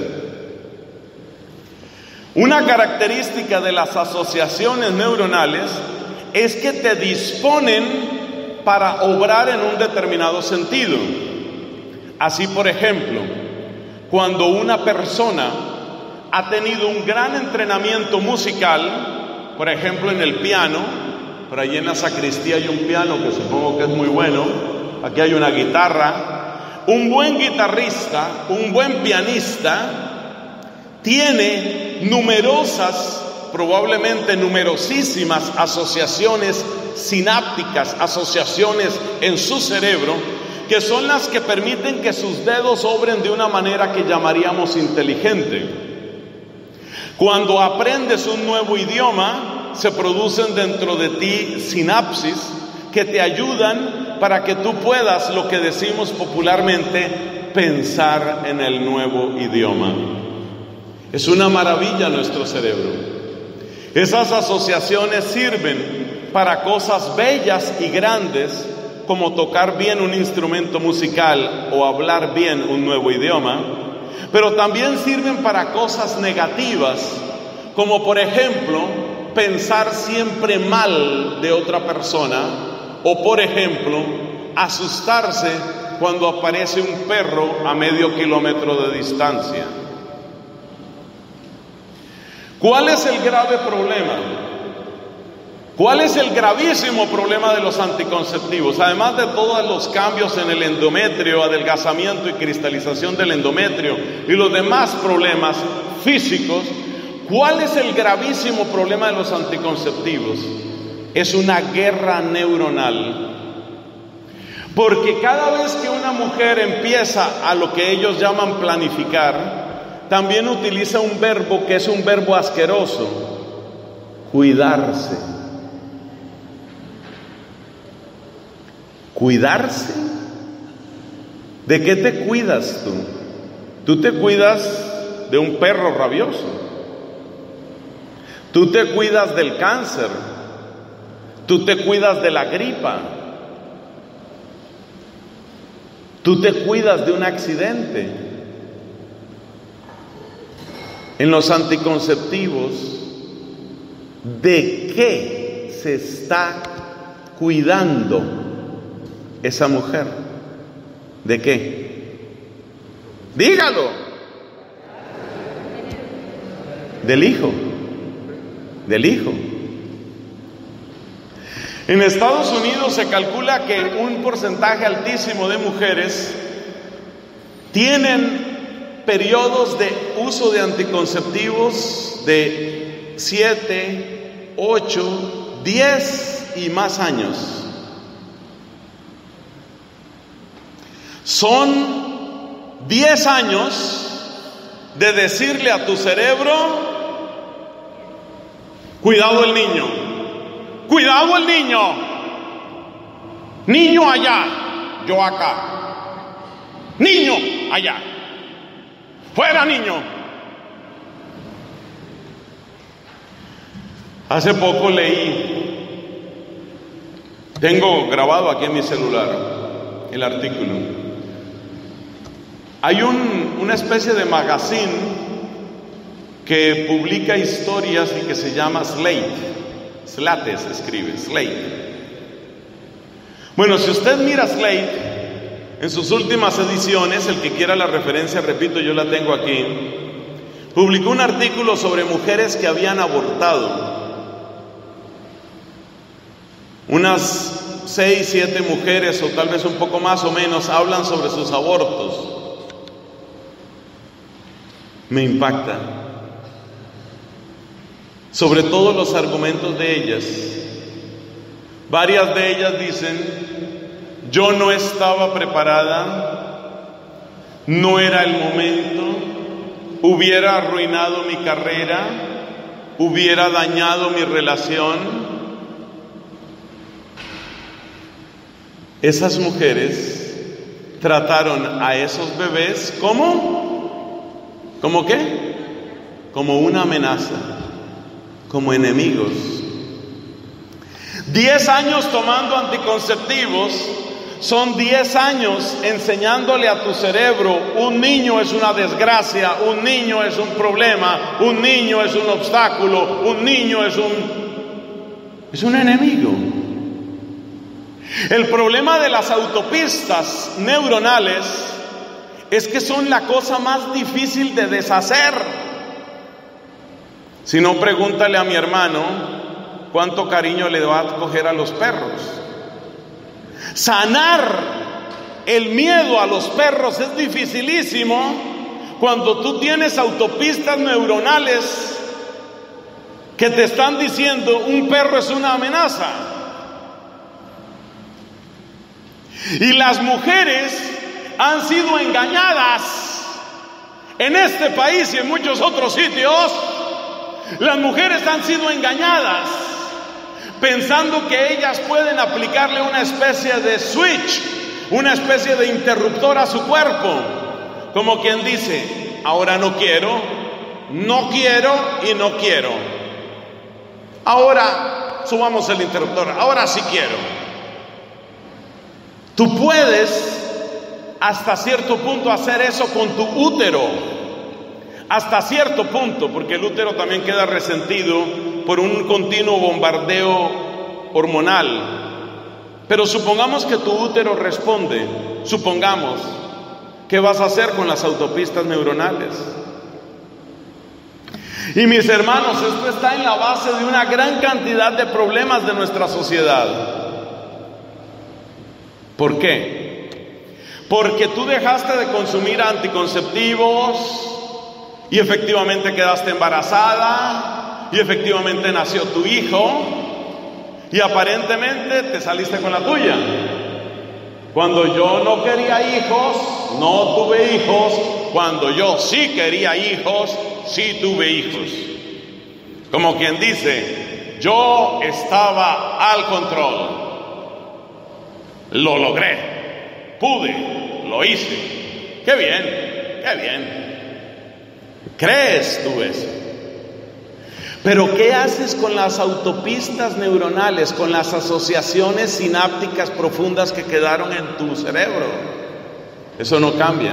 Una característica de las asociaciones neuronales es que te disponen para obrar en un determinado sentido. Así, por ejemplo, cuando una persona ha tenido un gran entrenamiento musical, por ejemplo en el piano, por allí en la sacristía hay un piano que supongo que es muy bueno, aquí hay una guitarra, un buen guitarrista, un buen pianista, tiene numerosas, probablemente numerosísimas asociaciones sinápticas, asociaciones en su cerebro, que son las que permiten que sus dedos obren de una manera que llamaríamos inteligente. Cuando aprendes un nuevo idioma, se producen dentro de ti sinapsis que te ayudan para que tú puedas, lo que decimos popularmente, pensar en el nuevo idioma. Es una maravilla nuestro cerebro. Esas asociaciones sirven para cosas bellas y grandes, como tocar bien un instrumento musical o hablar bien un nuevo idioma, pero también sirven para cosas negativas, como por ejemplo, pensar siempre mal de otra persona, o por ejemplo, asustarse cuando aparece un perro a medio kilómetro de distancia. ¿Cuál es el grave problema? ¿Cuál es el gravísimo problema de los anticonceptivos? Además de todos los cambios en el endometrio, adelgazamiento y cristalización del endometrio y los demás problemas físicos, ¿cuál es el gravísimo problema de los anticonceptivos? Es una guerra neuronal. Porque cada vez que una mujer empieza a lo que ellos llaman planificar, también utiliza un verbo que es un verbo asqueroso: cuidarse. ¿Cuidarse? ¿De qué te cuidas tú? Tú te cuidas de un perro rabioso. Tú te cuidas del cáncer. Tú te cuidas de la gripa. Tú te cuidas de un accidente. En los anticonceptivos, ¿de qué se está cuidando esa mujer? ¿De qué? Dígalo. Del hijo. Del hijo. En Estados Unidos se calcula que un porcentaje altísimo de mujeres tienen periodos de uso de anticonceptivos de siete, ocho, diez y más años. Son diez años de decirle a tu cerebro: cuidado el niño, cuidado el niño, niño allá, yo acá, niño allá, fuera niño. Hace poco leí, tengo grabado aquí en mi celular el artículo. Hay un, una especie de magazine que publica historias y que se llama Slate. Slate se escribe, Slate. Bueno, si usted mira Slate, en sus últimas ediciones, el que quiera la referencia, repito, yo la tengo aquí, publicó un artículo sobre mujeres que habían abortado. Unas seis, siete mujeres, o tal vez un poco más o menos, hablan sobre sus abortos. Me impacta, sobre todo los argumentos de ellas. Varias de ellas dicen: yo no estaba preparada, no era el momento, hubiera arruinado mi carrera, hubiera dañado mi relación. Esas mujeres trataron a esos bebés ¿cómo? ¿Cómo qué? Como una amenaza, como enemigos. Diez años tomando anticonceptivos son diez años enseñándole a tu cerebro: un niño es una desgracia, un niño es un problema, un niño es un obstáculo, un niño es un es un enemigo. El problema de las autopistas neuronales es que son la cosa más difícil de deshacer. Si no, pregúntale a mi hermano cuánto cariño le va a coger a los perros. Sanar el miedo a los perros es dificilísimo cuando tú tienes autopistas neuronales que te están diciendo: un perro es una amenaza. Y las mujeres han sido engañadas en este país y en muchos otros sitios. Las mujeres han sido engañadas pensando que ellas pueden aplicarle una especie de switch, una especie de interruptor a su cuerpo, como quien dice: ahora no quiero, no quiero y no quiero. Ahora subamos el interruptor, ahora sí quiero. Tú puedes hasta cierto punto hacer eso con tu útero, hasta cierto punto, porque el útero también queda resentido por un continuo bombardeo hormonal. Pero supongamos que tu útero responde, supongamos, ¿qué vas a hacer con las autopistas neuronales? Y mis hermanos, esto está en la base de una gran cantidad de problemas de nuestra sociedad. ¿Por qué? Porque tú dejaste de consumir anticonceptivos y efectivamente quedaste embarazada y efectivamente nació tu hijo y aparentemente te saliste con la tuya. Cuando yo no quería hijos, no tuve hijos. Cuando yo sí quería hijos, sí tuve hijos. Como quien dice, yo estaba al control. Lo logré, pude, lo hice. ¡Qué bien! ¡Qué bien! ¿Crees tú eso? Pero ¿qué haces con las autopistas neuronales, con las asociaciones sinápticas profundas que quedaron en tu cerebro? Eso no cambia.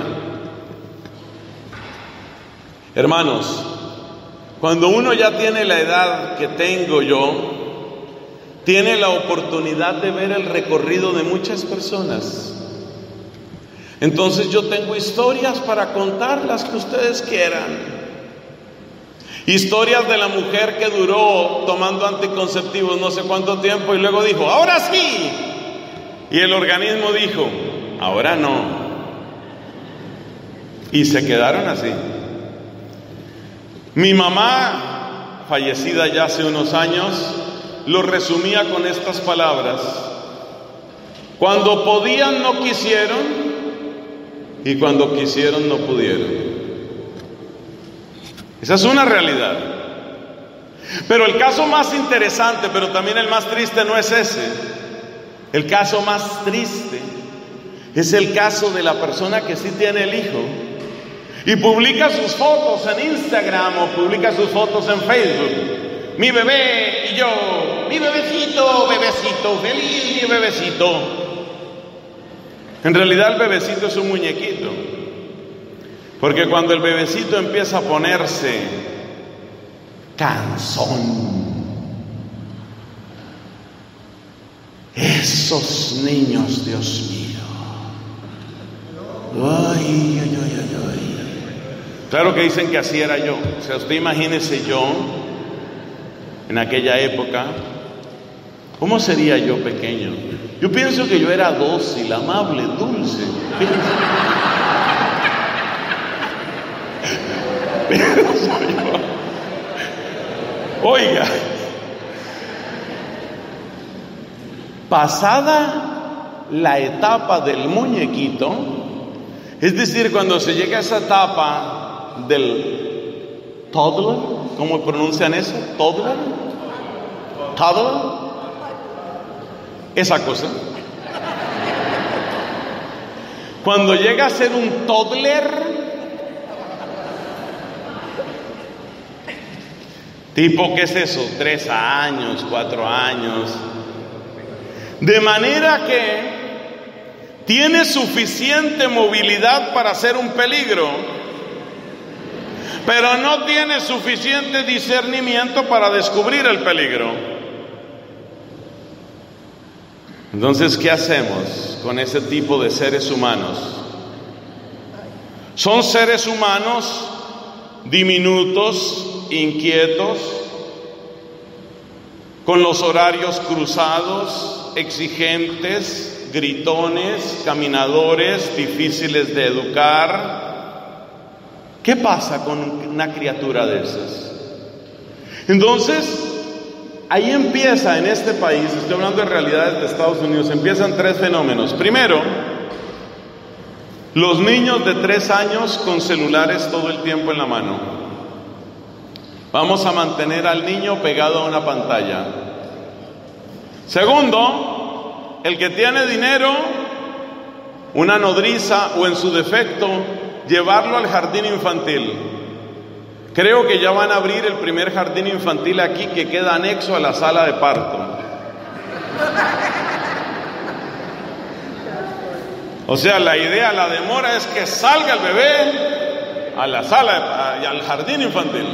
Hermanos, cuando uno ya tiene la edad que tengo yo, tiene la oportunidad de ver el recorrido de muchas personas. Entonces yo tengo historias para contar, las que ustedes quieran. Historias de la mujer que duró tomando anticonceptivos no sé cuánto tiempo y luego dijo: ahora sí. Y el organismo dijo: ahora no. Y se quedaron así. Mi mamá, fallecida ya hace unos años, lo resumía con estas palabras: cuando podían no quisieron, y cuando quisieron no pudieron. Esa es una realidad. Pero el caso más interesante, pero también el más triste, no es ese. El caso más triste es el caso de la persona que sí tiene el hijo y publica sus fotos en Instagram o publica sus fotos en Facebook. Mi bebé y yo, mi bebecito, bebecito, feliz mi bebecito. En realidad el bebecito es un muñequito. Porque cuando el bebecito empieza a ponerse cansón, esos niños, Dios mío, ay, ay, ay, ay, ay. Claro que dicen que así era yo. O sea, usted imagínese yo en aquella época, ¿cómo sería yo pequeño? Yo pienso que yo era dócil, amable, dulce. Oiga, pasada la etapa del muñequito, Es decir, cuando se llega a esa etapa del toddler, ¿cómo pronuncian eso? ¿Toddler? ¿Toddler? Esa cosa. Cuando llega a ser un toddler, tipo, ¿qué es eso? Tres años, cuatro años. De manera que tiene suficiente movilidad para ser un peligro, pero no tiene suficiente discernimiento para descubrir el peligro. Entonces, ¿qué hacemos con ese tipo de seres humanos? Son seres humanos diminutos, inquietos, con los horarios cruzados, exigentes, gritones, caminadores, difíciles de educar. ¿Qué pasa con una criatura de esas? Entonces, ahí empieza en este país, estoy hablando de realidades de Estados Unidos, empiezan tres fenómenos. Primero, los niños de tres años con celulares todo el tiempo en la mano. Vamos a mantener al niño pegado a una pantalla. Segundo, el que tiene dinero, una nodriza o en su defecto, llevarlo al jardín infantil. Creo que ya van a abrir el primer jardín infantil aquí que queda anexo a la sala de parto. O sea, la idea, la demora es que salga el bebé a la sala, al jardín infantil.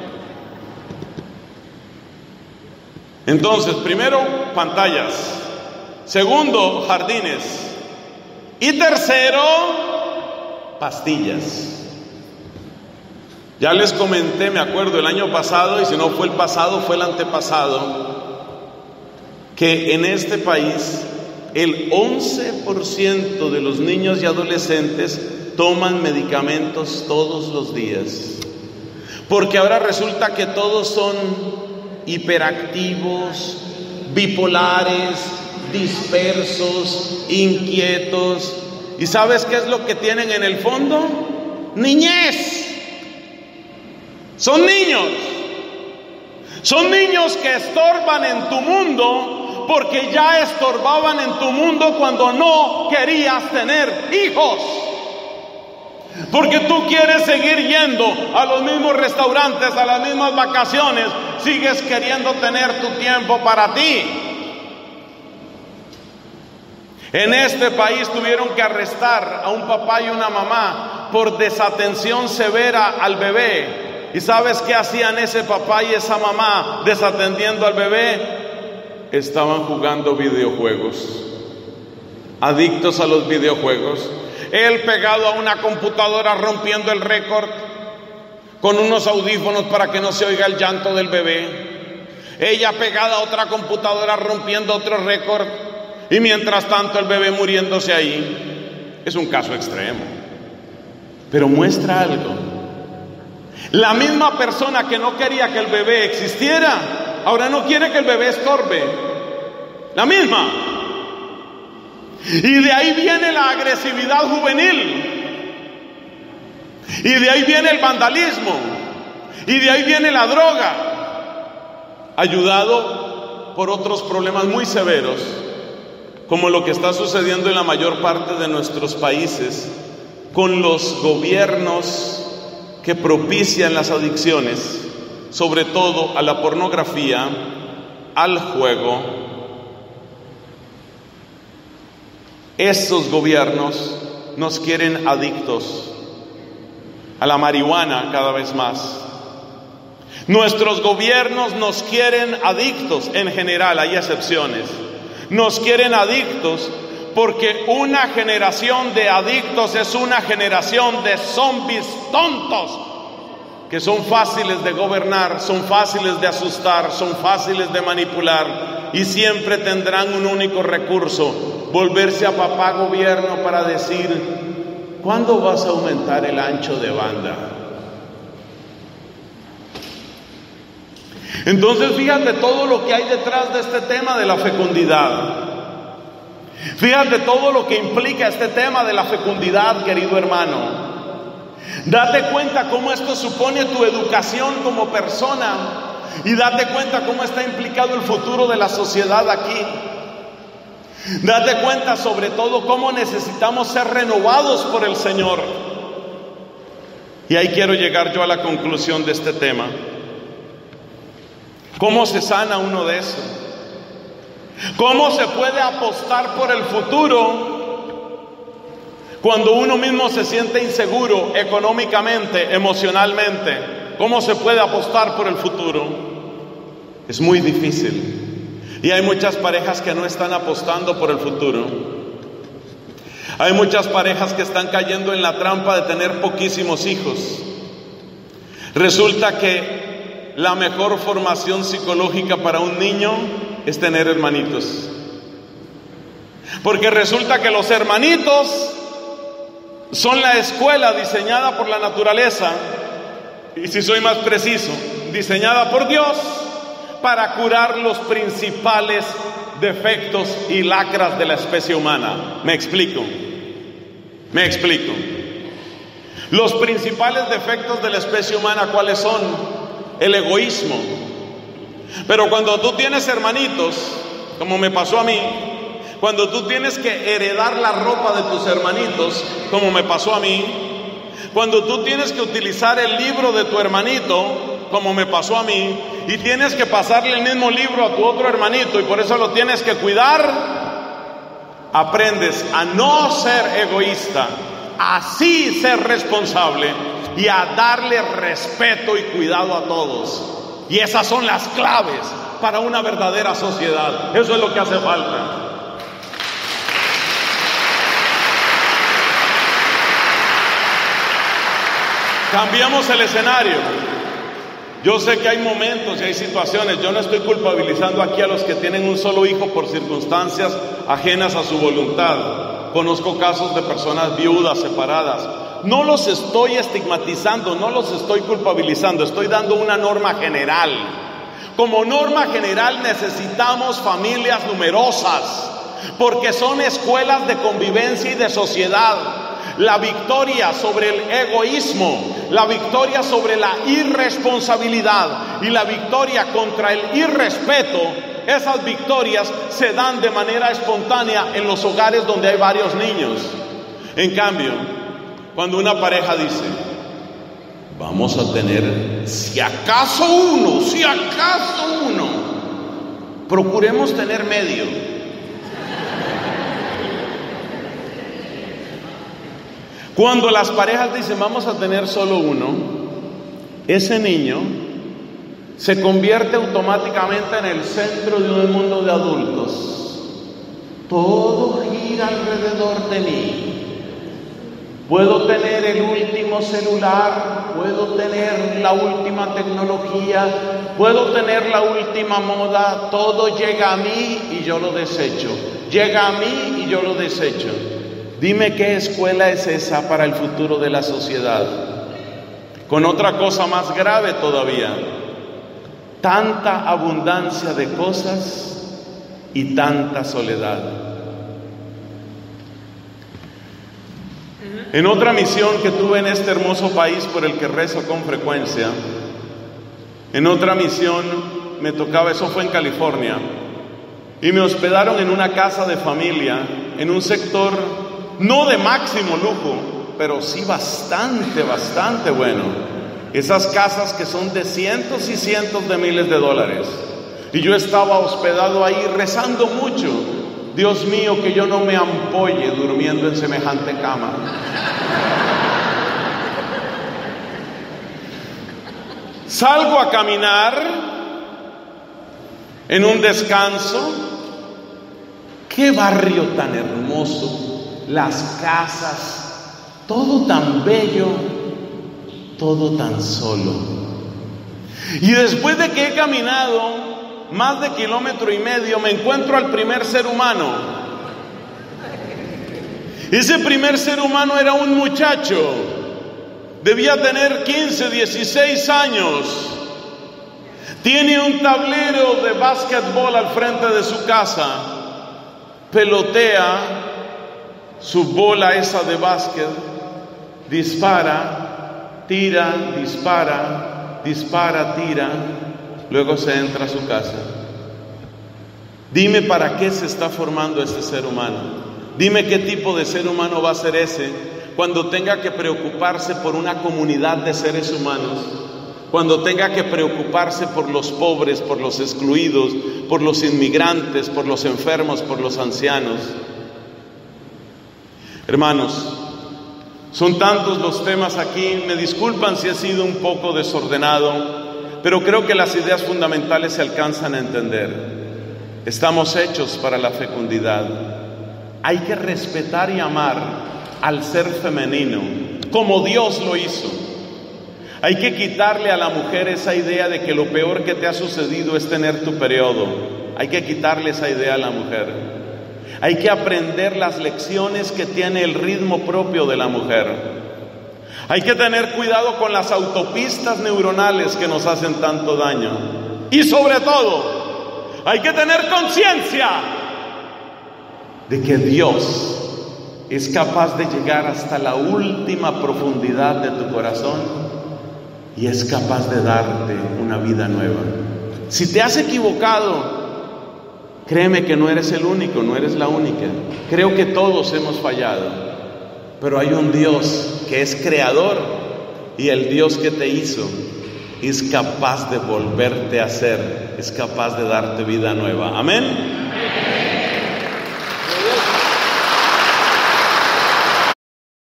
Entonces, primero, pantallas. Segundo, jardines. Y tercero, pastillas. Ya les comenté, me acuerdo, el año pasado, y si no fue el pasado, fue el antepasado, que en este país el once por ciento de los niños y adolescentes toman medicamentos todos los días. Porque ahora resulta que todos son hiperactivos, bipolares, dispersos, inquietos. ¿Y sabes qué es lo que tienen en el fondo? Niñez. Son niños. Son niños que estorban en tu mundo porque ya estorbaban en tu mundo cuando no querías tener hijos. Porque tú quieres seguir yendo a los mismos restaurantes, a las mismas vacaciones, sigues queriendo tener tu tiempo para ti. En este país tuvieron que arrestar a un papá y una mamá por desatención severa al bebé. ¿Y sabes qué hacían ese papá y esa mamá desatendiendo al bebé? Estaban jugando videojuegos, adictos a los videojuegos. Él pegado a una computadora rompiendo el récord con unos audífonos para que no se oiga el llanto del bebé. Ella pegada a otra computadora rompiendo otro récord. Y mientras tanto el bebé muriéndose ahí. Es un caso extremo, pero muestra algo. La misma persona que no quería que el bebé existiera, ahora no quiere que el bebé estorbe. La misma. Y de ahí viene la agresividad juvenil. Y de ahí viene el vandalismo. Y de ahí viene la droga. Ayudado por otros problemas muy severos, como lo que está sucediendo en la mayor parte de nuestros países, con los gobiernos que propician las adicciones, sobre todo a la pornografía, al juego. Estos gobiernos nos quieren adictos a la marihuana cada vez más. Nuestros gobiernos nos quieren adictos en general, hay excepciones. Nos quieren adictos porque una generación de adictos es una generación de zombies tontos que son fáciles de gobernar, son fáciles de asustar, son fáciles de manipular y siempre tendrán un único recurso: volverse a papá gobierno para decir: ¿cuándo vas a aumentar el ancho de banda? Entonces fíjate todo lo que hay detrás de este tema de la fecundidad. Fíjate todo lo que implica este tema de la fecundidad, querido hermano. Date cuenta cómo esto supone tu educación como persona y date cuenta cómo está implicado el futuro de la sociedad aquí. Date cuenta sobre todo cómo necesitamos ser renovados por el Señor. Y ahí quiero llegar yo a la conclusión de este tema. ¿Cómo se sana uno de eso? ¿Cómo se puede apostar por el futuro cuando uno mismo se siente inseguro económicamente, emocionalmente? ¿Cómo se puede apostar por el futuro? Es muy difícil. Y hay muchas parejas que no están apostando por el futuro. Hay muchas parejas que están cayendo en la trampa de tener poquísimos hijos. Resulta que la mejor formación psicológica para un niño es tener hermanitos. Porque resulta que los hermanitos son la escuela diseñada por la naturaleza, y si soy más preciso, diseñada por Dios para curar los principales defectos y lacras de la especie humana. ¿Me explico? Me explico. Los principales defectos de la especie humana, ¿cuáles son? El egoísmo. Pero cuando tú tienes hermanitos, como me pasó a mí, cuando tú tienes que heredar la ropa de tus hermanitos, como me pasó a mí, cuando tú tienes que utilizar el libro de tu hermanito, como me pasó a mí, y tienes que pasarle el mismo libro a tu otro hermanito y por eso lo tienes que cuidar, aprendes a no ser egoísta, a sí ser responsable y a darle respeto y cuidado a todos. Y esas son las claves para una verdadera sociedad. Eso es lo que hace falta. Cambiamos el escenario. Yo sé que hay momentos y hay situaciones. Yo no estoy culpabilizando aquí a los que tienen un solo hijo por circunstancias ajenas a su voluntad. Conozco casos de personas viudas, separadas. No los estoy estigmatizando, no los estoy culpabilizando, estoy dando una norma general. Como norma general necesitamos familias numerosas, porque son escuelas de convivencia y de sociedad. La victoria sobre el egoísmo, la victoria sobre la irresponsabilidad y la victoria contra el irrespeto, esas victorias se dan de manera espontánea en los hogares donde hay varios niños. En cambio, cuando una pareja dice, vamos a tener, si acaso uno, si acaso uno, procuremos tener medio. Cuando las parejas dicen, vamos a tener solo uno, ese niño se convierte automáticamente en el centro de un mundo de adultos. Todo gira alrededor de mí. Puedo tener el último celular, puedo tener la última tecnología, puedo tener la última moda, todo llega a mí y yo lo desecho. Llega a mí y yo lo desecho. Dime qué escuela es esa para el futuro de la sociedad. Con otra cosa más grave todavía, tanta abundancia de cosas y tanta soledad. En otra misión que tuve en este hermoso país por el que rezo con frecuencia, en otra misión me tocaba, eso fue en California, y me hospedaron en una casa de familia, en un sector no de máximo lujo, pero sí bastante, bastante bueno. Esas casas que son de cientos y cientos de miles de dólares. Y yo estaba hospedado ahí rezando mucho. Dios mío, que yo no me ampolle durmiendo en semejante cama. Salgo a caminar en un descanso. ¡Qué barrio tan hermoso! Las casas, todo tan bello, todo tan solo. Y después de que he caminado más de kilómetro y medio, me encuentro al primer ser humano. Ese primer ser humano era un muchacho, debía tener quince, dieciséis años. Tiene un tablero de básquetbol al frente de su casa. pelotea su bola esa de básquet, dispara, tira, dispara, dispara, tira, luego se entra a su casa. Dime para qué se está formando ese ser humano. Dime qué tipo de ser humano va a ser ese cuando tenga que preocuparse por una comunidad de seres humanos, cuando tenga que preocuparse por los pobres, por los excluidos, por los inmigrantes, por los enfermos, por los ancianos. Hermanos, son tantos los temas aquí, me disculpan si he sido un poco desordenado, pero creo que las ideas fundamentales se alcanzan a entender. Estamos hechos para la fecundidad. Hay que respetar y amar al ser femenino, como Dios lo hizo. Hay que quitarle a la mujer esa idea de que lo peor que te ha sucedido es tener tu periodo. Hay que quitarle esa idea a la mujer. Hay que aprender las lecciones que tiene el ritmo propio de la mujer. Hay que tener cuidado con las autopistas neuronales que nos hacen tanto daño. Y sobre todo, hay que tener conciencia de que Dios es capaz de llegar hasta la última profundidad de tu corazón y es capaz de darte una vida nueva. Si te has equivocado, créeme que no eres el único, no eres la única. Creo que todos hemos fallado, pero hay un Dios que es creador y el Dios que te hizo es capaz de volverte a ser, es capaz de darte vida nueva. Amén.